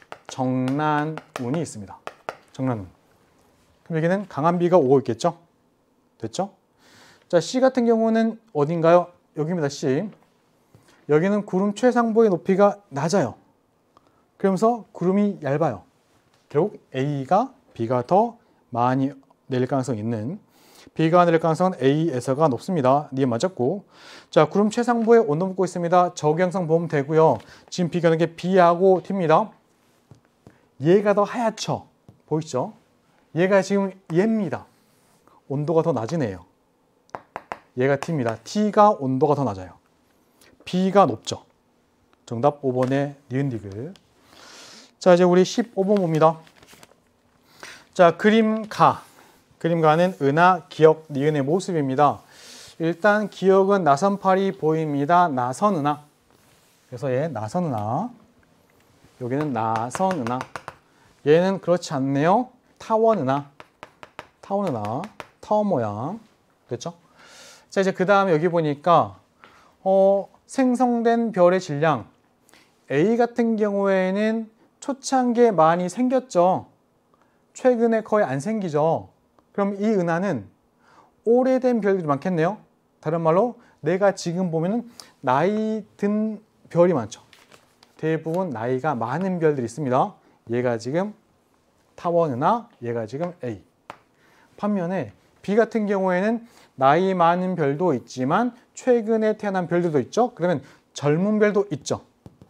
S1: 정난운이 있습니다. 정난운. 그럼 여기는 강한 비가 오고 있겠죠? 됐죠? 자, C 같은 경우는 어딘가요? 여기입니다. C. 여기는 구름 최상부의 높이가 낮아요. 그러면서 구름이 얇아요. 결국 A가 B가 더 많이 내릴 가능성이 있는 B가 내릴 가능성은 A에서가 높습니다. 니은 맞았고. 자, 구름 최상부에 온도 묻고 있습니다. 저기 영상 보면 되고요. 지금 비교하는 게 B하고 T입니다. 얘가 더 하얗죠. 보이시죠? 얘가 지금 얘입니다. 온도가 더 낮은 애예요. 얘가 T입니다. T가 온도가 더 낮아요. B가 높죠. 정답 오 번의 니은 디귿. 자, 이제 우리 십오 번 봅니다. 자, 그림가. 그림가는 은하, 기역, 니은의 모습입니다. 일단 기역은 나선팔이 보입니다. 나선은하. 그래서 얘 나선은하. 여기는 나선은하. 얘는 그렇지 않네요. 타원은하. 타원은하. 타원 모양. 됐죠? 자, 이제 그 다음에 여기 보니까 어, 생성된 별의 질량. A 같은 경우에는 초창기에 많이 생겼죠. 최근에 거의 안 생기죠. 그럼 이 은하는 오래된 별들이 많겠네요. 다른 말로 내가 지금 보면은 나이 든 별이 많죠. 대부분 나이가 많은 별들이 있습니다. 얘가 지금 타원은하, 얘가 지금 A. 반면에 B 같은 경우에는 나이 많은 별도 있지만 최근에 태어난 별들도 있죠. 그러면 젊은 별도 있죠.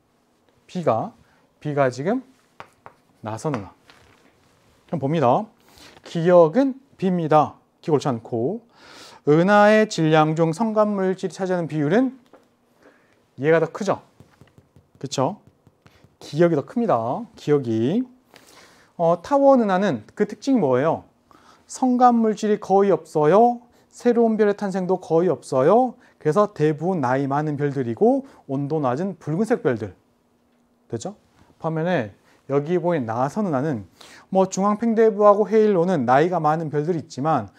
S1: B가 B가 지금 나선은하. 그럼 봅니다. 기역은 B입니다. 기억 옳지 않고. 은하의 질량 중 성간물질이 차지하는 비율은 얘가 더 크죠. 그렇죠? 기역이 더 큽니다. 기역이. 어, 타원 은하는 그 특징이 뭐예요? 성간물질이 거의 없어요. 새로운 별의 탄생도 거의 없어요. 그래서 대부분 나이 많은 별들이고 온도 낮은 붉은색 별들. 됐죠? 반면에 여기 보인 나선은하는 뭐 중앙팽대부하고 헤일로는 나이가 많은 별들이 있지만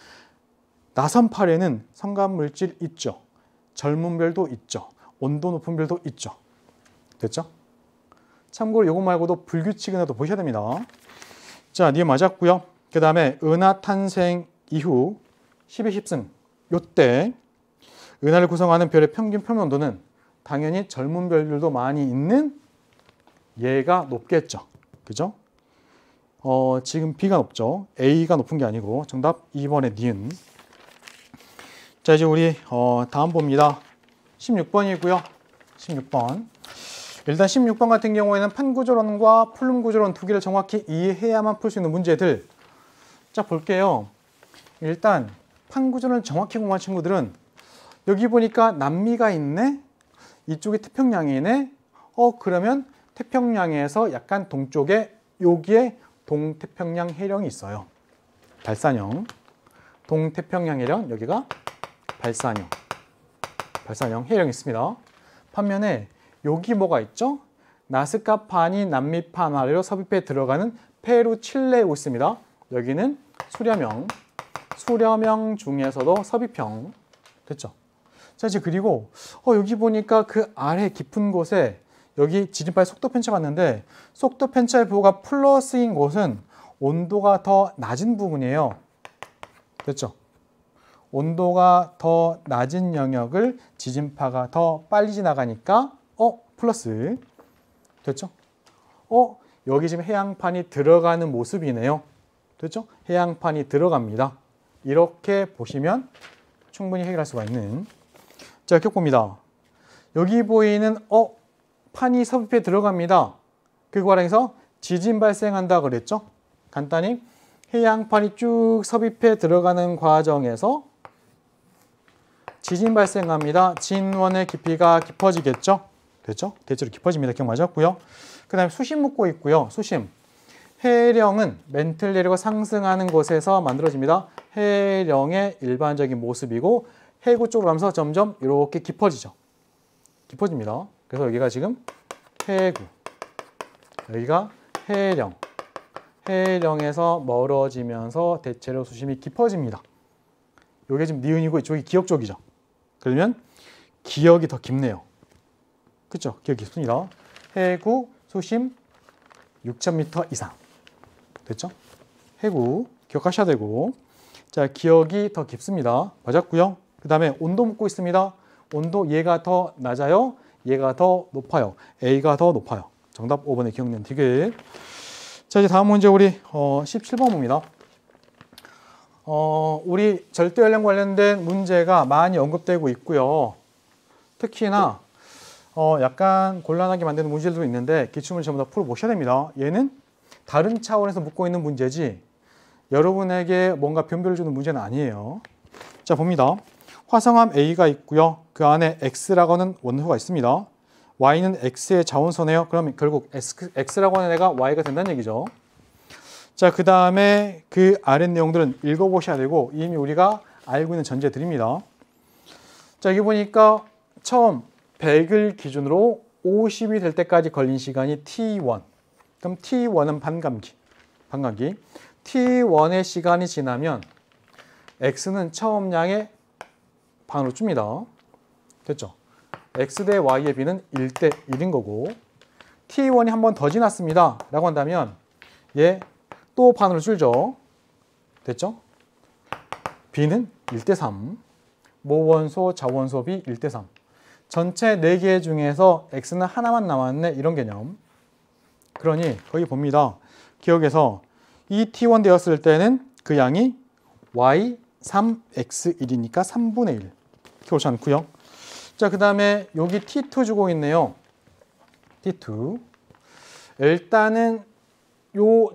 S1: 나선팔에는 성간물질 있죠. 젊은 별도 있죠. 온도 높은 별도 있죠. 됐죠? 참고로 이거 말고도 불규칙 은하도 보셔야 됩니다. 자, 니은 맞았고요. 그 다음에 은하 탄생 이후 십이 십승 요때 은하를 구성하는 별의 평균 표면 온도는 당연히 젊은 별들도 많이 있는 얘가 높겠죠. 그죠? 어, 지금 B가 높죠. A가 높은 게 아니고 정답 이 번의 니은. 자, 이제 우리 어, 다음 봅니다. 십육 번이고요. 십육 번. 일단 십육 번 같은 경우에는 판구조론과 풀름구조론 두 개를 정확히 이해해야만 풀 수 있는 문제들. 자, 볼게요. 일단 판구조론을 정확히 공부한 친구들은 여기 보니까 남미가 있네. 이쪽에 태평양이네. 어, 그러면 태평양에서 약간 동쪽에 여기에 동태평양 해령이 있어요. 발산형. 동태평양 해령, 여기가 발산형. 발산형 해령이 있습니다. 반면에 여기 뭐가 있죠? 나스카판이 남미판 아래로 섭입해 들어가는 페루 칠레고 있습니다. 여기는 수렴형. 수렴형 중에서도 섭입형. 됐죠? 자, 이제 그리고 어, 여기 보니까 그 아래 깊은 곳에 여기 지진파의 속도 편차 봤는데 속도 편차의 부호가 플러스인 곳은 온도가 더 낮은 부분이에요. 됐죠? 온도가 더 낮은 영역을 지진파가 더 빨리 지나가니까 어? 플러스. 됐죠? 어? 여기 지금 해양판이 들어가는 모습이네요. 됐죠? 해양판이 들어갑니다. 이렇게 보시면 충분히 해결할 수가 있는. 자, 이렇게 봅니다. 여기 보이는 어? 판이 섭입해 들어갑니다. 그 과정에서 지진 발생한다 그랬죠? 간단히 해양판이 쭉 섭입해 들어가는 과정에서 지진 발생합니다. 진원의 깊이가 깊어지겠죠? 됐죠? 대체로 깊어집니다. 기억 맞았고요. 그 다음에 수심 묻고 있고요. 수심. 해령은 멘틀 내려가 상승하는 곳에서 만들어집니다. 해령의 일반적인 모습이고 해구 쪽으로 가면서 점점 이렇게 깊어지죠. 깊어집니다. 그래서 여기가 지금 해구, 여기가 해령, 해령에서 멀어지면서 대체로 수심이 깊어집니다. 이게 지금 니은이고 이쪽이 기역 쪽이죠. 그러면 기역이 더 깊네요. 그렇죠? 기역이 깊습니다. 해구 수심 육천 미터 이상. 됐죠? 해구 기억하셔야 되고, 자, 기역이 더 깊습니다. 맞았고요. 그 다음에 온도 묻고 있습니다. 온도 얘가 더 낮아요. 얘가 더 높아요. A가 더 높아요. 정답 오 번의 기억니은 디귿. 자, 이제 다음 문제 우리 어, 십칠 번 봅니다. 어, 우리 절대연령 관련된 문제가 많이 언급되고 있고요. 특히나 어, 약간 곤란하게 만드는 문제들도 있는데 기출문제 전부 다 풀어보셔야 됩니다. 얘는 다른 차원에서 묻고 있는 문제지 여러분에게 뭔가 변별을 주는 문제는 아니에요. 자, 봅니다. 화성암 A가 있고요. 그 안에 X라고 하는 원소가 있습니다. Y는 X의 자원소네요. 그러면 결국 X, X라고 하는 애가 Y가 된다는 얘기죠. 자, 그 다음에 그 아래 내용들은 읽어보셔야 되고 이미 우리가 알고 있는 전제들입니다. 자, 여기 보니까 처음 백을 기준으로 오십이 될 때까지 걸린 시간이 티 원. 그럼 티 원은 반감기. 반감기. 티 원의 시간이 지나면 X는 처음 양의 반으로 줍니다. 됐죠? X 대 Y의 B는 일 대 일인 거고 티 원이 한 번 더 지났습니다. 라고 한다면 얘 또 반으로 줄죠. 됐죠? B는 일 대 삼. 모원소, 자원소 B 일 대 삼. 전체 네 개 중에서 X는 하나만 남았네. 이런 개념. 그러니 거기 봅니다. 기억에서 이 티 원 되었을 때는 그 양이 와이 삼 엑스 일이니까 삼분의 일. 이렇게 옳지 않고요. 자, 그 다음에 여기 티 투 주고 있네요. 티 투. 일단은 요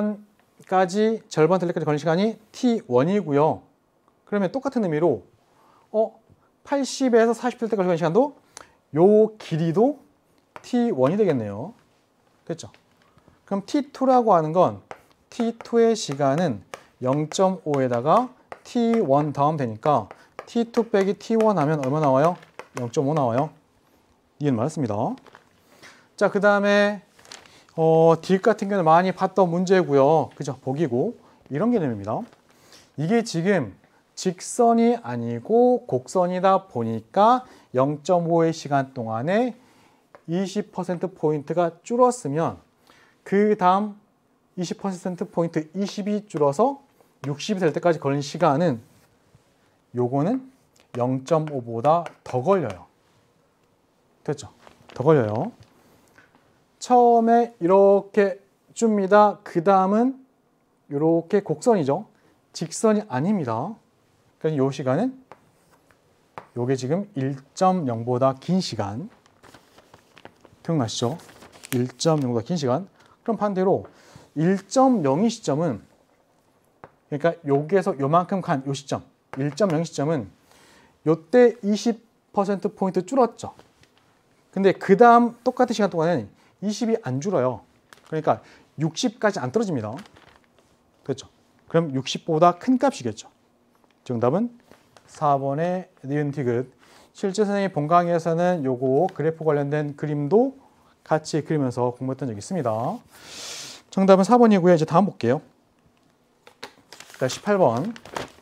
S1: 절반까지, 절반 될 때까지 걸린 시간이 티 원이고요. 그러면 똑같은 의미로 어 팔십에서 사십 될 때까지 걸린 시간도 요 길이도 티 원이 되겠네요. 됐죠? 그럼 티 투라고 하는 건 티 투의 시간은 영 점 오에다가 티 원 다음 되니까 티 투 빼기 티 원 하면 얼마 나와요? 영 점 오 나와요. 이해는 맞았습니다. 자, 그 다음에 어, 딜 같은 경우는 많이 봤던 문제고요. 그죠? 보기고 이런 개념입니다. 이게 지금 직선이 아니고 곡선이다 보니까 영 점 오의 시간 동안에 이십 퍼센트 포인트가 줄었으면 그 다음 이십 퍼센트 포인트 이십이 줄어서 육십이 될 때까지 걸린 시간은 요거는 영 점 오보다 더 걸려요. 됐죠? 더 걸려요. 처음에 이렇게 줍니다. 그 다음은 이렇게 곡선이죠. 직선이 아닙니다. 그러니까 이 시간은 요게 지금 일 점 영보다 긴 시간. 기억나시죠? 일 점 영보다 긴 시간. 그럼 반대로 일 점 영이 시점은 그러니까 여기에서 요만큼 간 요 시점 일 점 영 시점은 요때 이십 퍼센트 포인트 줄었죠. 근데 그 다음 똑같은 시간 동안은 이십이 안 줄어요. 그러니까 육십까지 안 떨어집니다. 그렇죠? 그럼 육십보다 큰 값이겠죠. 정답은 사 번의 니은 디귿. 실제 선생님이 본 강의에서는 요거 그래프 관련된 그림도 같이 그리면서 공부했던 적이 있습니다. 정답은 사 번이고요. 이제 다음 볼게요. 자, 십팔 번.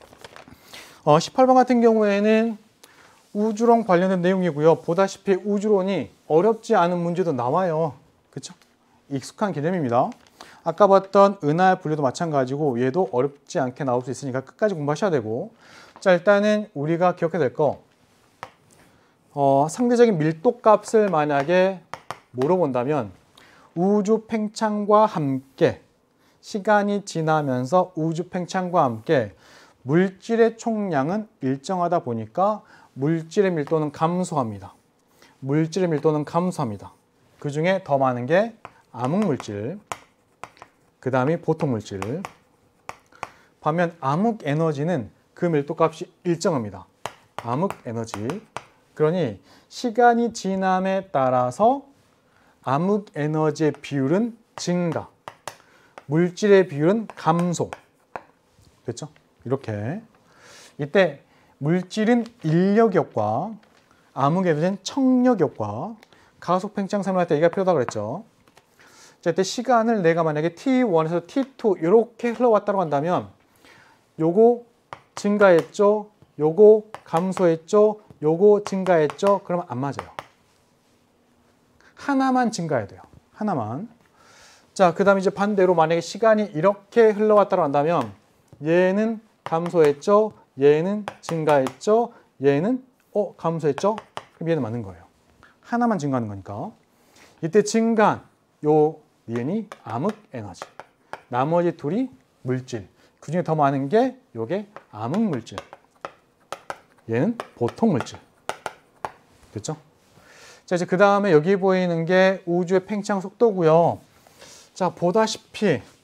S1: 어, 십팔 번 같은 경우에는 우주론 관련된 내용이고요. 보다시피 우주론이 어렵지 않은 문제도 나와요. 그렇죠? 익숙한 개념입니다. 아까 봤던 은하의 분류도 마찬가지고 얘도 어렵지 않게 나올 수 있으니까 끝까지 공부하셔야 되고. 자, 일단은 우리가 기억해야 될 거 어, 상대적인 밀도 값을 만약에 물어본다면 우주 팽창과 함께 시간이 지나면서 우주 팽창과 함께 물질의 총량은 일정하다 보니까 물질의 밀도는 감소합니다. 물질의 밀도는 감소합니다. 그 중에 더 많은 게 암흑물질, 그 다음이 보통물질. 반면 암흑에너지는 그 밀도값이 일정합니다. 암흑에너지. 그러니 시간이 지남에 따라서 암흑에너지의 비율은 증가, 물질의 비율은 감소. 됐죠? 이렇게. 이때 물질은 인력효과, 암흑에너지는 청력효과, 가속팽창 산업할 때 얘가 필요하다고 그랬죠. 자, 이때 시간을 내가 만약에 티 원에서 티 투 이렇게 흘러왔다고 한다면 요거 증가했죠, 요거 감소했죠, 요거 증가했죠. 그러면 안 맞아요. 하나만 증가해야 돼요. 하나만. 자, 그 다음에 이제 반대로 만약에 시간이 이렇게 흘러왔다고 한다면 얘는 감소했죠, 얘는 증가했죠, 얘는 어 감소했죠. 그럼 얘는 맞는 거예요. 하나만 증가하는 거니까. 이때 증가한 요 니은이 암흑에너지, 나머지 둘이 물질. 그 중에 더 많은 게 요게 암흑물질, 얘는 보통물질. 됐죠? 자, 이제 그 다음에 여기 보이는 게 우주의 팽창 속도고요. 자, 보다시피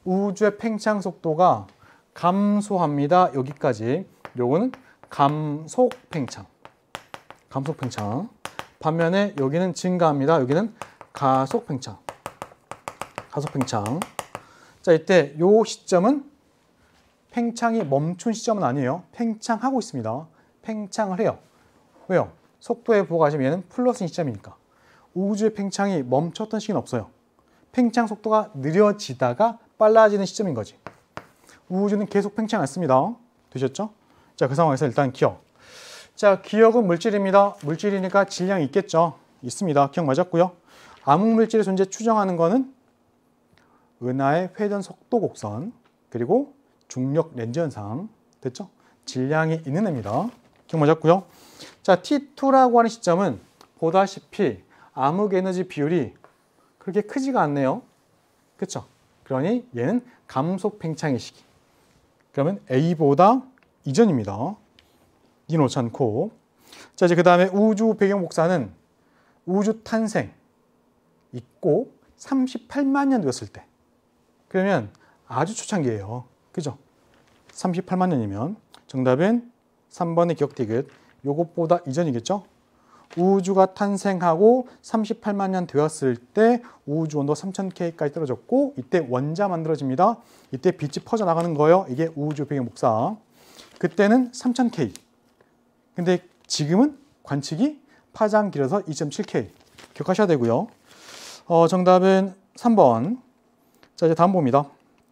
S1: 우주의 팽창 속도가 감소합니다. 여기까지. 요거는 감속 팽창. 감속 팽창. 반면에 여기는 증가합니다. 여기는 가속 팽창. 가속 팽창. 자, 이때 요 시점은 팽창이 멈춘 시점은 아니에요. 팽창하고 있습니다. 팽창을 해요. 왜요? 속도의 부호가 지금 얘는 플러스인 시점이니까. 우주의 팽창이 멈췄던 시기는 없어요. 팽창 속도가 느려지다가 빨라지는 시점인 거지. 우주는 계속 팽창 안 씁니다. 되셨죠? 자, 그 상황에서 일단 기억. 자, 기억은 물질입니다. 물질이니까 질량이 있겠죠. 있습니다. 기억 맞았고요. 암흑물질의 존재 추정하는 거는 은하의 회전 속도 곡선 그리고 중력 렌즈 현상. 됐죠? 질량이 있는 애입니다. 기억 맞았고요. 자, 티 투라고 하는 시점은 보다시피 암흑 에너지 비율이 그렇게 크지가 않네요. 그렇죠? 그러니 얘는 감속 팽창의 시기. 그러면 A보다 이전입니다. 이는 옳지 않고. 자, 이제 그 다음에 우주 배경 복사는 우주 탄생 있고 삼십팔만 년 되었을 때. 그러면 아주 초창기예요. 그죠? 삼십팔만 년이면 정답은 삼 번의 기억 디귿. 요것보다 이전이겠죠? 우주가 탄생하고 삼십팔만 년 되었을 때 우주 온도 삼천 켈빈까지 떨어졌고 이때 원자 만들어집니다. 이때 빛이 퍼져나가는 거예요. 이게 우주 배경 복사. 그때는 삼천 켈빈. 근데 지금은 관측이 파장 길어서 이 점 칠 켈빈. 기억하셔야 되고요. 어, 정답은 삼 번. 자, 이제 다음 봅니다.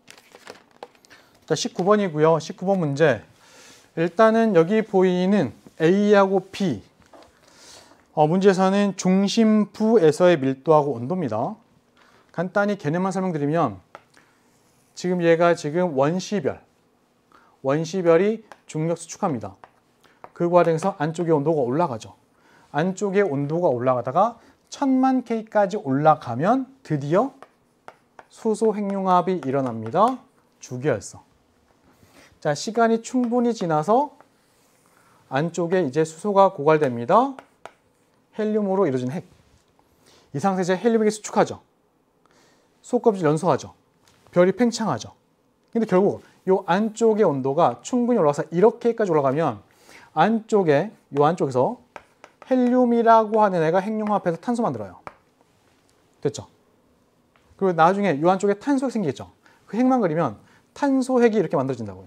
S1: 자, 십구 번이고요. 십구 번 문제. 일단은 여기 보이는 A하고 B. 어, 문제에서는 중심부에서의 밀도하고 온도입니다. 간단히 개념만 설명드리면 지금 얘가 지금 원시별. 원시별이 중력 수축합니다. 그 과정에서 안쪽의 온도가 올라가죠. 안쪽의 온도가 올라가다가 천만 켈빈까지 올라가면 드디어 수소 핵융합이 일어납니다. 주기혈성. 자, 시간이 충분히 지나서 안쪽에 이제 수소가 고갈됩니다. 헬륨으로 이루어진 핵. 이 상태에서 헬륨이 수축하죠. 수소껍질 연소하죠. 별이 팽창하죠. 근데 결국 이 안쪽의 온도가 충분히 올라가서 이렇게까지 올라가면 안쪽에 이 안쪽에서 헬륨이라고 하는 애가 핵융합해서 탄소 만들어요. 됐죠? 그리고 나중에 이 안쪽에 탄소핵 생기겠죠. 그 핵만 그리면 탄소핵이 이렇게 만들어진다고요.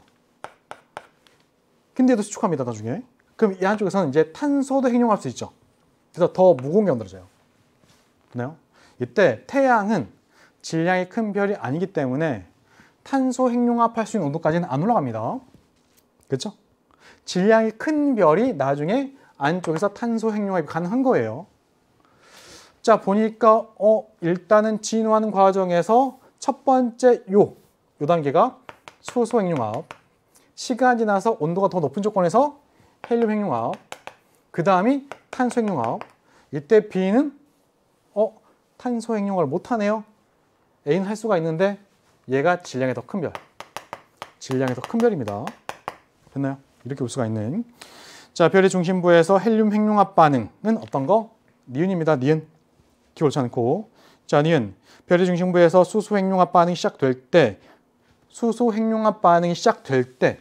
S1: 근데도 수축합니다, 나중에. 그럼 이 안쪽에서는 이제 탄소도 핵융합할 수 있죠. 그래서 더 무거운 게 만들어져요. 됐나요? 이때 태양은 질량이 큰 별이 아니기 때문에 탄소 핵융합할 수 있는 온도까지는 안 올라갑니다. 그렇죠? 질량이 큰 별이 나중에 안쪽에서 탄소 핵융합이 가능한 거예요. 자, 보니까 어 일단은 진화하는 과정에서 첫 번째 요, 요 단계가 수소 핵융합. 시간이 지나서 온도가 더 높은 조건에서 헬륨 핵융합. 그 다음이 탄소 핵융합. 이때 B는 어 탄소 핵융합을 못하네요. A는 할 수가 있는데 얘가 질량이 더 큰 별. 질량이 더 큰 별입니다. 됐나요? 이렇게 볼 수가 있는. 자, 별의 중심부에서 헬륨 핵융합 반응은 어떤 거? 니은입니다. 니은. 기억 옳지 않고. 자, 니은. 별의 중심부에서 수소 핵융합 반응이 시작될 때 수소 핵융합 반응이 시작될 때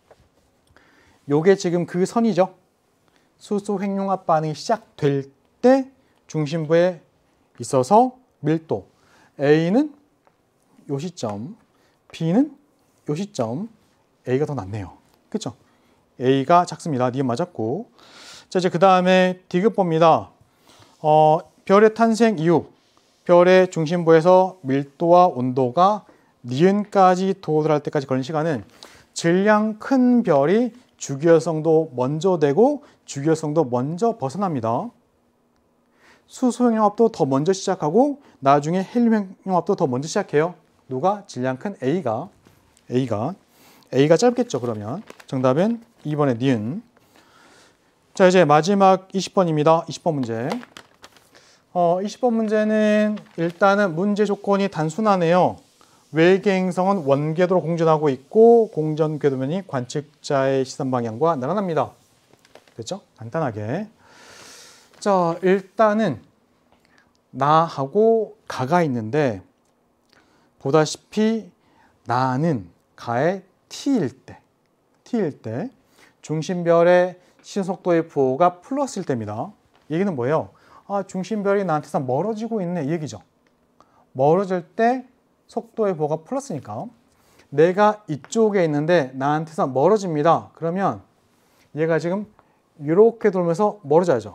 S1: 요게 지금 그 선이죠. 수소 핵융합 반응이 시작될 때 중심부에 있어서 밀도 A는 요 시점, B는 요 시점, A가 더 낮네요. 그렇죠? A가 작습니다. 니은 맞았고. 자, 이제 그 다음에 디귿봅니다. 어, 별의 탄생 이후 별의 중심부에서 밀도와 온도가 니은까지 도달할 때까지 걸린 시간은 질량 큰 별이 주기혈성도 먼저 되고 주기혈성도 먼저 벗어납니다. 수소 핵융합도 더 먼저 시작하고 나중에 헬륨 핵융합도 더 먼저 시작해요. 누가? 질량 큰 A가. A가. A가 짧겠죠, 그러면. 정답은 이 번의 니은. 자, 이제 마지막 이십 번입니다. 이십 번 문제. 어, 이십 번 문제는 일단은 문제 조건이 단순하네요. 외계 행성은 원궤도로 공전하고 있고 공전 궤도면이 관측자의 시선 방향과 나란합니다. 됐죠? 간단하게. 자, 일단은 나하고 가가 있는데 보다시피 나는 가의 t일 때, t일 때 중심별의 시선속도의 부호가 플러스일 때입니다. 얘기는 뭐예요? 아, 중심별이 나한테서 멀어지고 있네, 이 얘기죠. 멀어질 때 속도의 부호가 플러스니까 내가 이쪽에 있는데 나한테서 멀어집니다. 그러면 얘가 지금 이렇게 돌면서 멀어져야죠.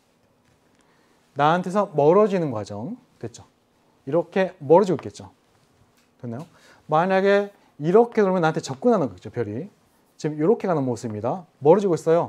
S1: 나한테서 멀어지는 과정 됐죠? 이렇게 멀어지고 있겠죠. 됐나요? 만약에 이렇게 돌면 나한테 접근하는 거죠, 별이. 지금 이렇게 가는 모습입니다. 멀어지고 있어요.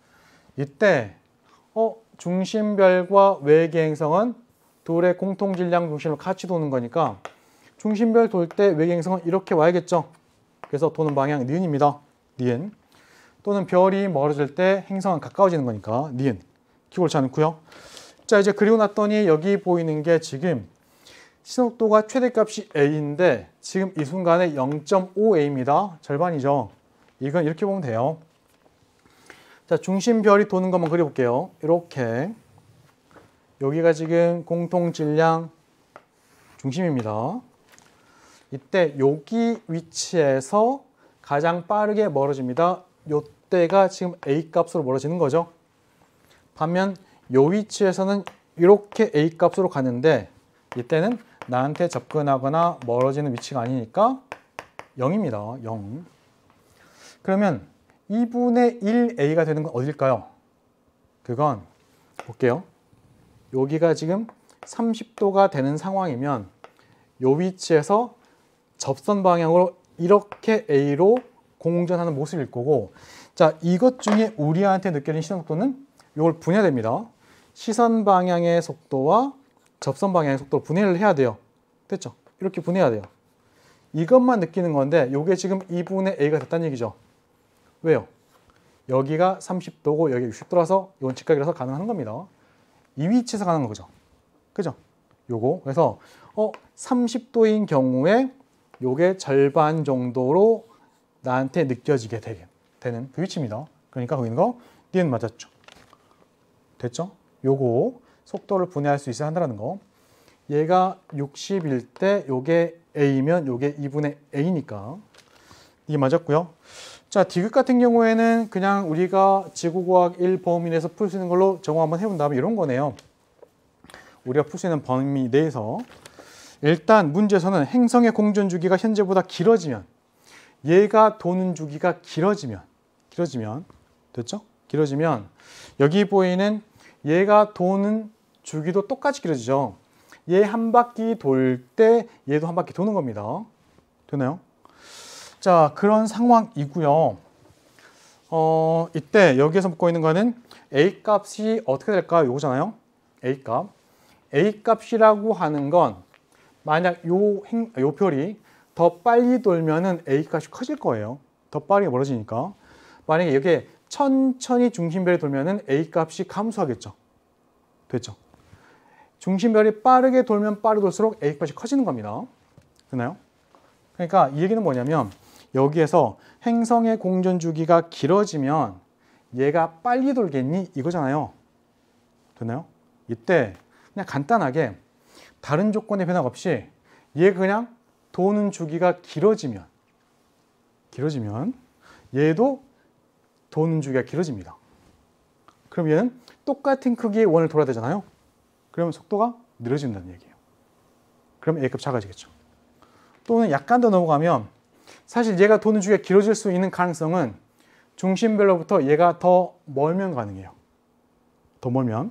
S1: 이때 어, 중심별과 외계 행성은 둘의 공통 질량 중심으로 같이 도는 거니까 중심별 돌 때 외계 행성은 이렇게 와야겠죠. 그래서 도는 방향 니은입니다. 니은. 또는 별이 멀어질 때 행성은 가까워지는 거니까 니은. 기울지 않고요. 자, 이제 그리고 났더니 여기 보이는 게 지금 시속도가 최대값이 a인데 지금 이 순간에 영 점 오 에이입니다. 절반이죠. 이건 이렇게 보면 돼요. 자, 중심별이 도는 것만 그려볼게요. 이렇게. 여기가 지금 공통 질량 중심입니다. 이때 여기 위치에서 가장 빠르게 멀어집니다. 이때가 지금 a 값으로 멀어지는 거죠. 반면 이 위치에서는 이렇게 a 값으로 가는데 이때는 나한테 접근하거나 멀어지는 위치가 아니니까 영입니다. 영. 그러면 이분의 일 에이가 되는 건 어딜까요? 그건 볼게요. 여기가 지금 삼십 도가 되는 상황이면 이 위치에서 접선 방향으로 이렇게 A로 공전하는 모습일 거고, 자, 이것 중에 우리한테 느껴지는 시선 속도는 이걸 분해됩니다. 시선 방향의 속도와 접선 방향의 속도를 분해를 해야 돼요. 됐죠? 이렇게 분해해야 돼요. 이것만 느끼는 건데 이게 지금 이분의 A가 됐다는 얘기죠. 왜요? 여기가 삼십 도고 여기 육십 도라서 이건 직각이라서 가능한 겁니다. 이 위치에서 가능한 거죠. 그죠? 요거. 그래서 어, 삼십 도인 경우에 요게 절반 정도로 나한테 느껴지게 되게 되는 그 위치입니다. 그러니까 거기 있는 거 니은 맞았죠. 됐죠? 요거 속도를 분해할 수 있어야 한다는 거. 얘가 육십일 때 요게 A면 요게 이분의 A니까 이게 맞았고요. 자, 디귿 같은 경우에는 그냥 우리가 지구과학 일 범위 내에서 풀 수 있는 걸로 정화 한번 해본 다음에 이런 거네요. 우리가 풀 수 있는 범위 내에서 일단 문제에서는 행성의 공전 주기가 현재보다 길어지면 얘가 도는 주기가 길어지면 길어지면 됐죠? 길어지면 여기 보이는 얘가 도는 주기도 똑같이 길어지죠. 얘 한 바퀴 돌 때 얘도 한 바퀴 도는 겁니다. 되나요? 자, 그런 상황이고요. 어, 이때 여기에서 묻고 있는 거는 A 값이 어떻게 될까요? 요거잖아요. A 값. A 값이라고 하는 건 만약 요, 행, 요 별이 더 빨리 돌면은 A 값이 커질 거예요. 더 빠르게 멀어지니까. 만약에 이게 천천히 중심별이 돌면은 A 값이 감소하겠죠. 됐죠? 중심별이 빠르게 돌면 빠르게 돌수록 A 값이 커지는 겁니다. 되나요? 그러니까 이 얘기는 뭐냐면 여기에서 행성의 공전 주기가 길어지면 얘가 빨리 돌겠니? 이거잖아요. 되나요? 이때 그냥 간단하게 다른 조건의 변화 없이 얘가 그냥 도는 주기가 길어지면 길어지면 얘도 도는 주기가 길어집니다. 그럼 얘는 똑같은 크기의 원을 돌아야 되잖아요. 그러면 속도가 느려진다는 얘기예요. 그럼 A값 작아지겠죠. 또는 약간 더 넘어가면 사실 얘가 도는 주기가 길어질 수 있는 가능성은 중심별로부터 얘가 더 멀면 가능해요. 더 멀면.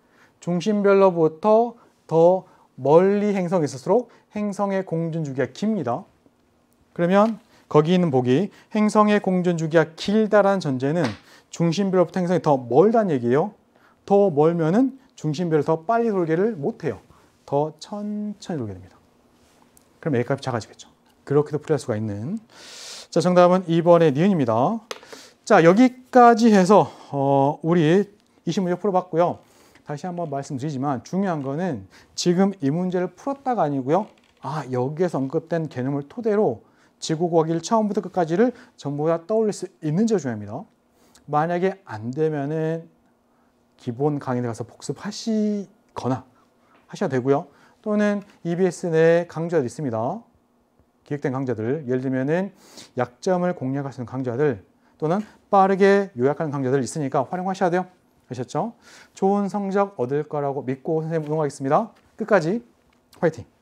S1: 중심별로부터 더 멀리 행성이 있을수록 행성의 공전 주기가 깁니다. 그러면 거기 있는 보기 행성의 공전 주기가 길다라는 전제는 중심별로부터 행성이 더 멀다는 얘기예요. 더 멀면은 중심별을 더 빨리 돌기를 못해요. 더 천천히 돌게 됩니다. 그럼 A값이 작아지겠죠. 그렇게도 풀이할 수가 있는. 자, 정답은 이 번의 니은입니다. 자, 여기까지 해서 어, 우리 이십 문제 풀어봤고요. 다시 한번 말씀드리지만 중요한 거는 지금 이 문제를 풀었다가 아니고요. 아, 여기에서 언급된 개념을 토대로 지구과학 일 처음부터 끝까지를 전부 다 떠올릴 수 있는지가 중요합니다. 만약에 안 되면은 기본 강의에 가서 복습하시거나 하셔야 되고요. 또는 이비에스 내에 강좌도 있습니다. 기획된 강좌들, 예를 들면은 약점을 공략할 수 있는 강좌들 또는 빠르게 요약하는 강좌들 있으니까 활용하셔야 돼요. 아셨죠? 좋은 성적 얻을 거라고 믿고 선생님 응원하겠습니다. 끝까지 화이팅!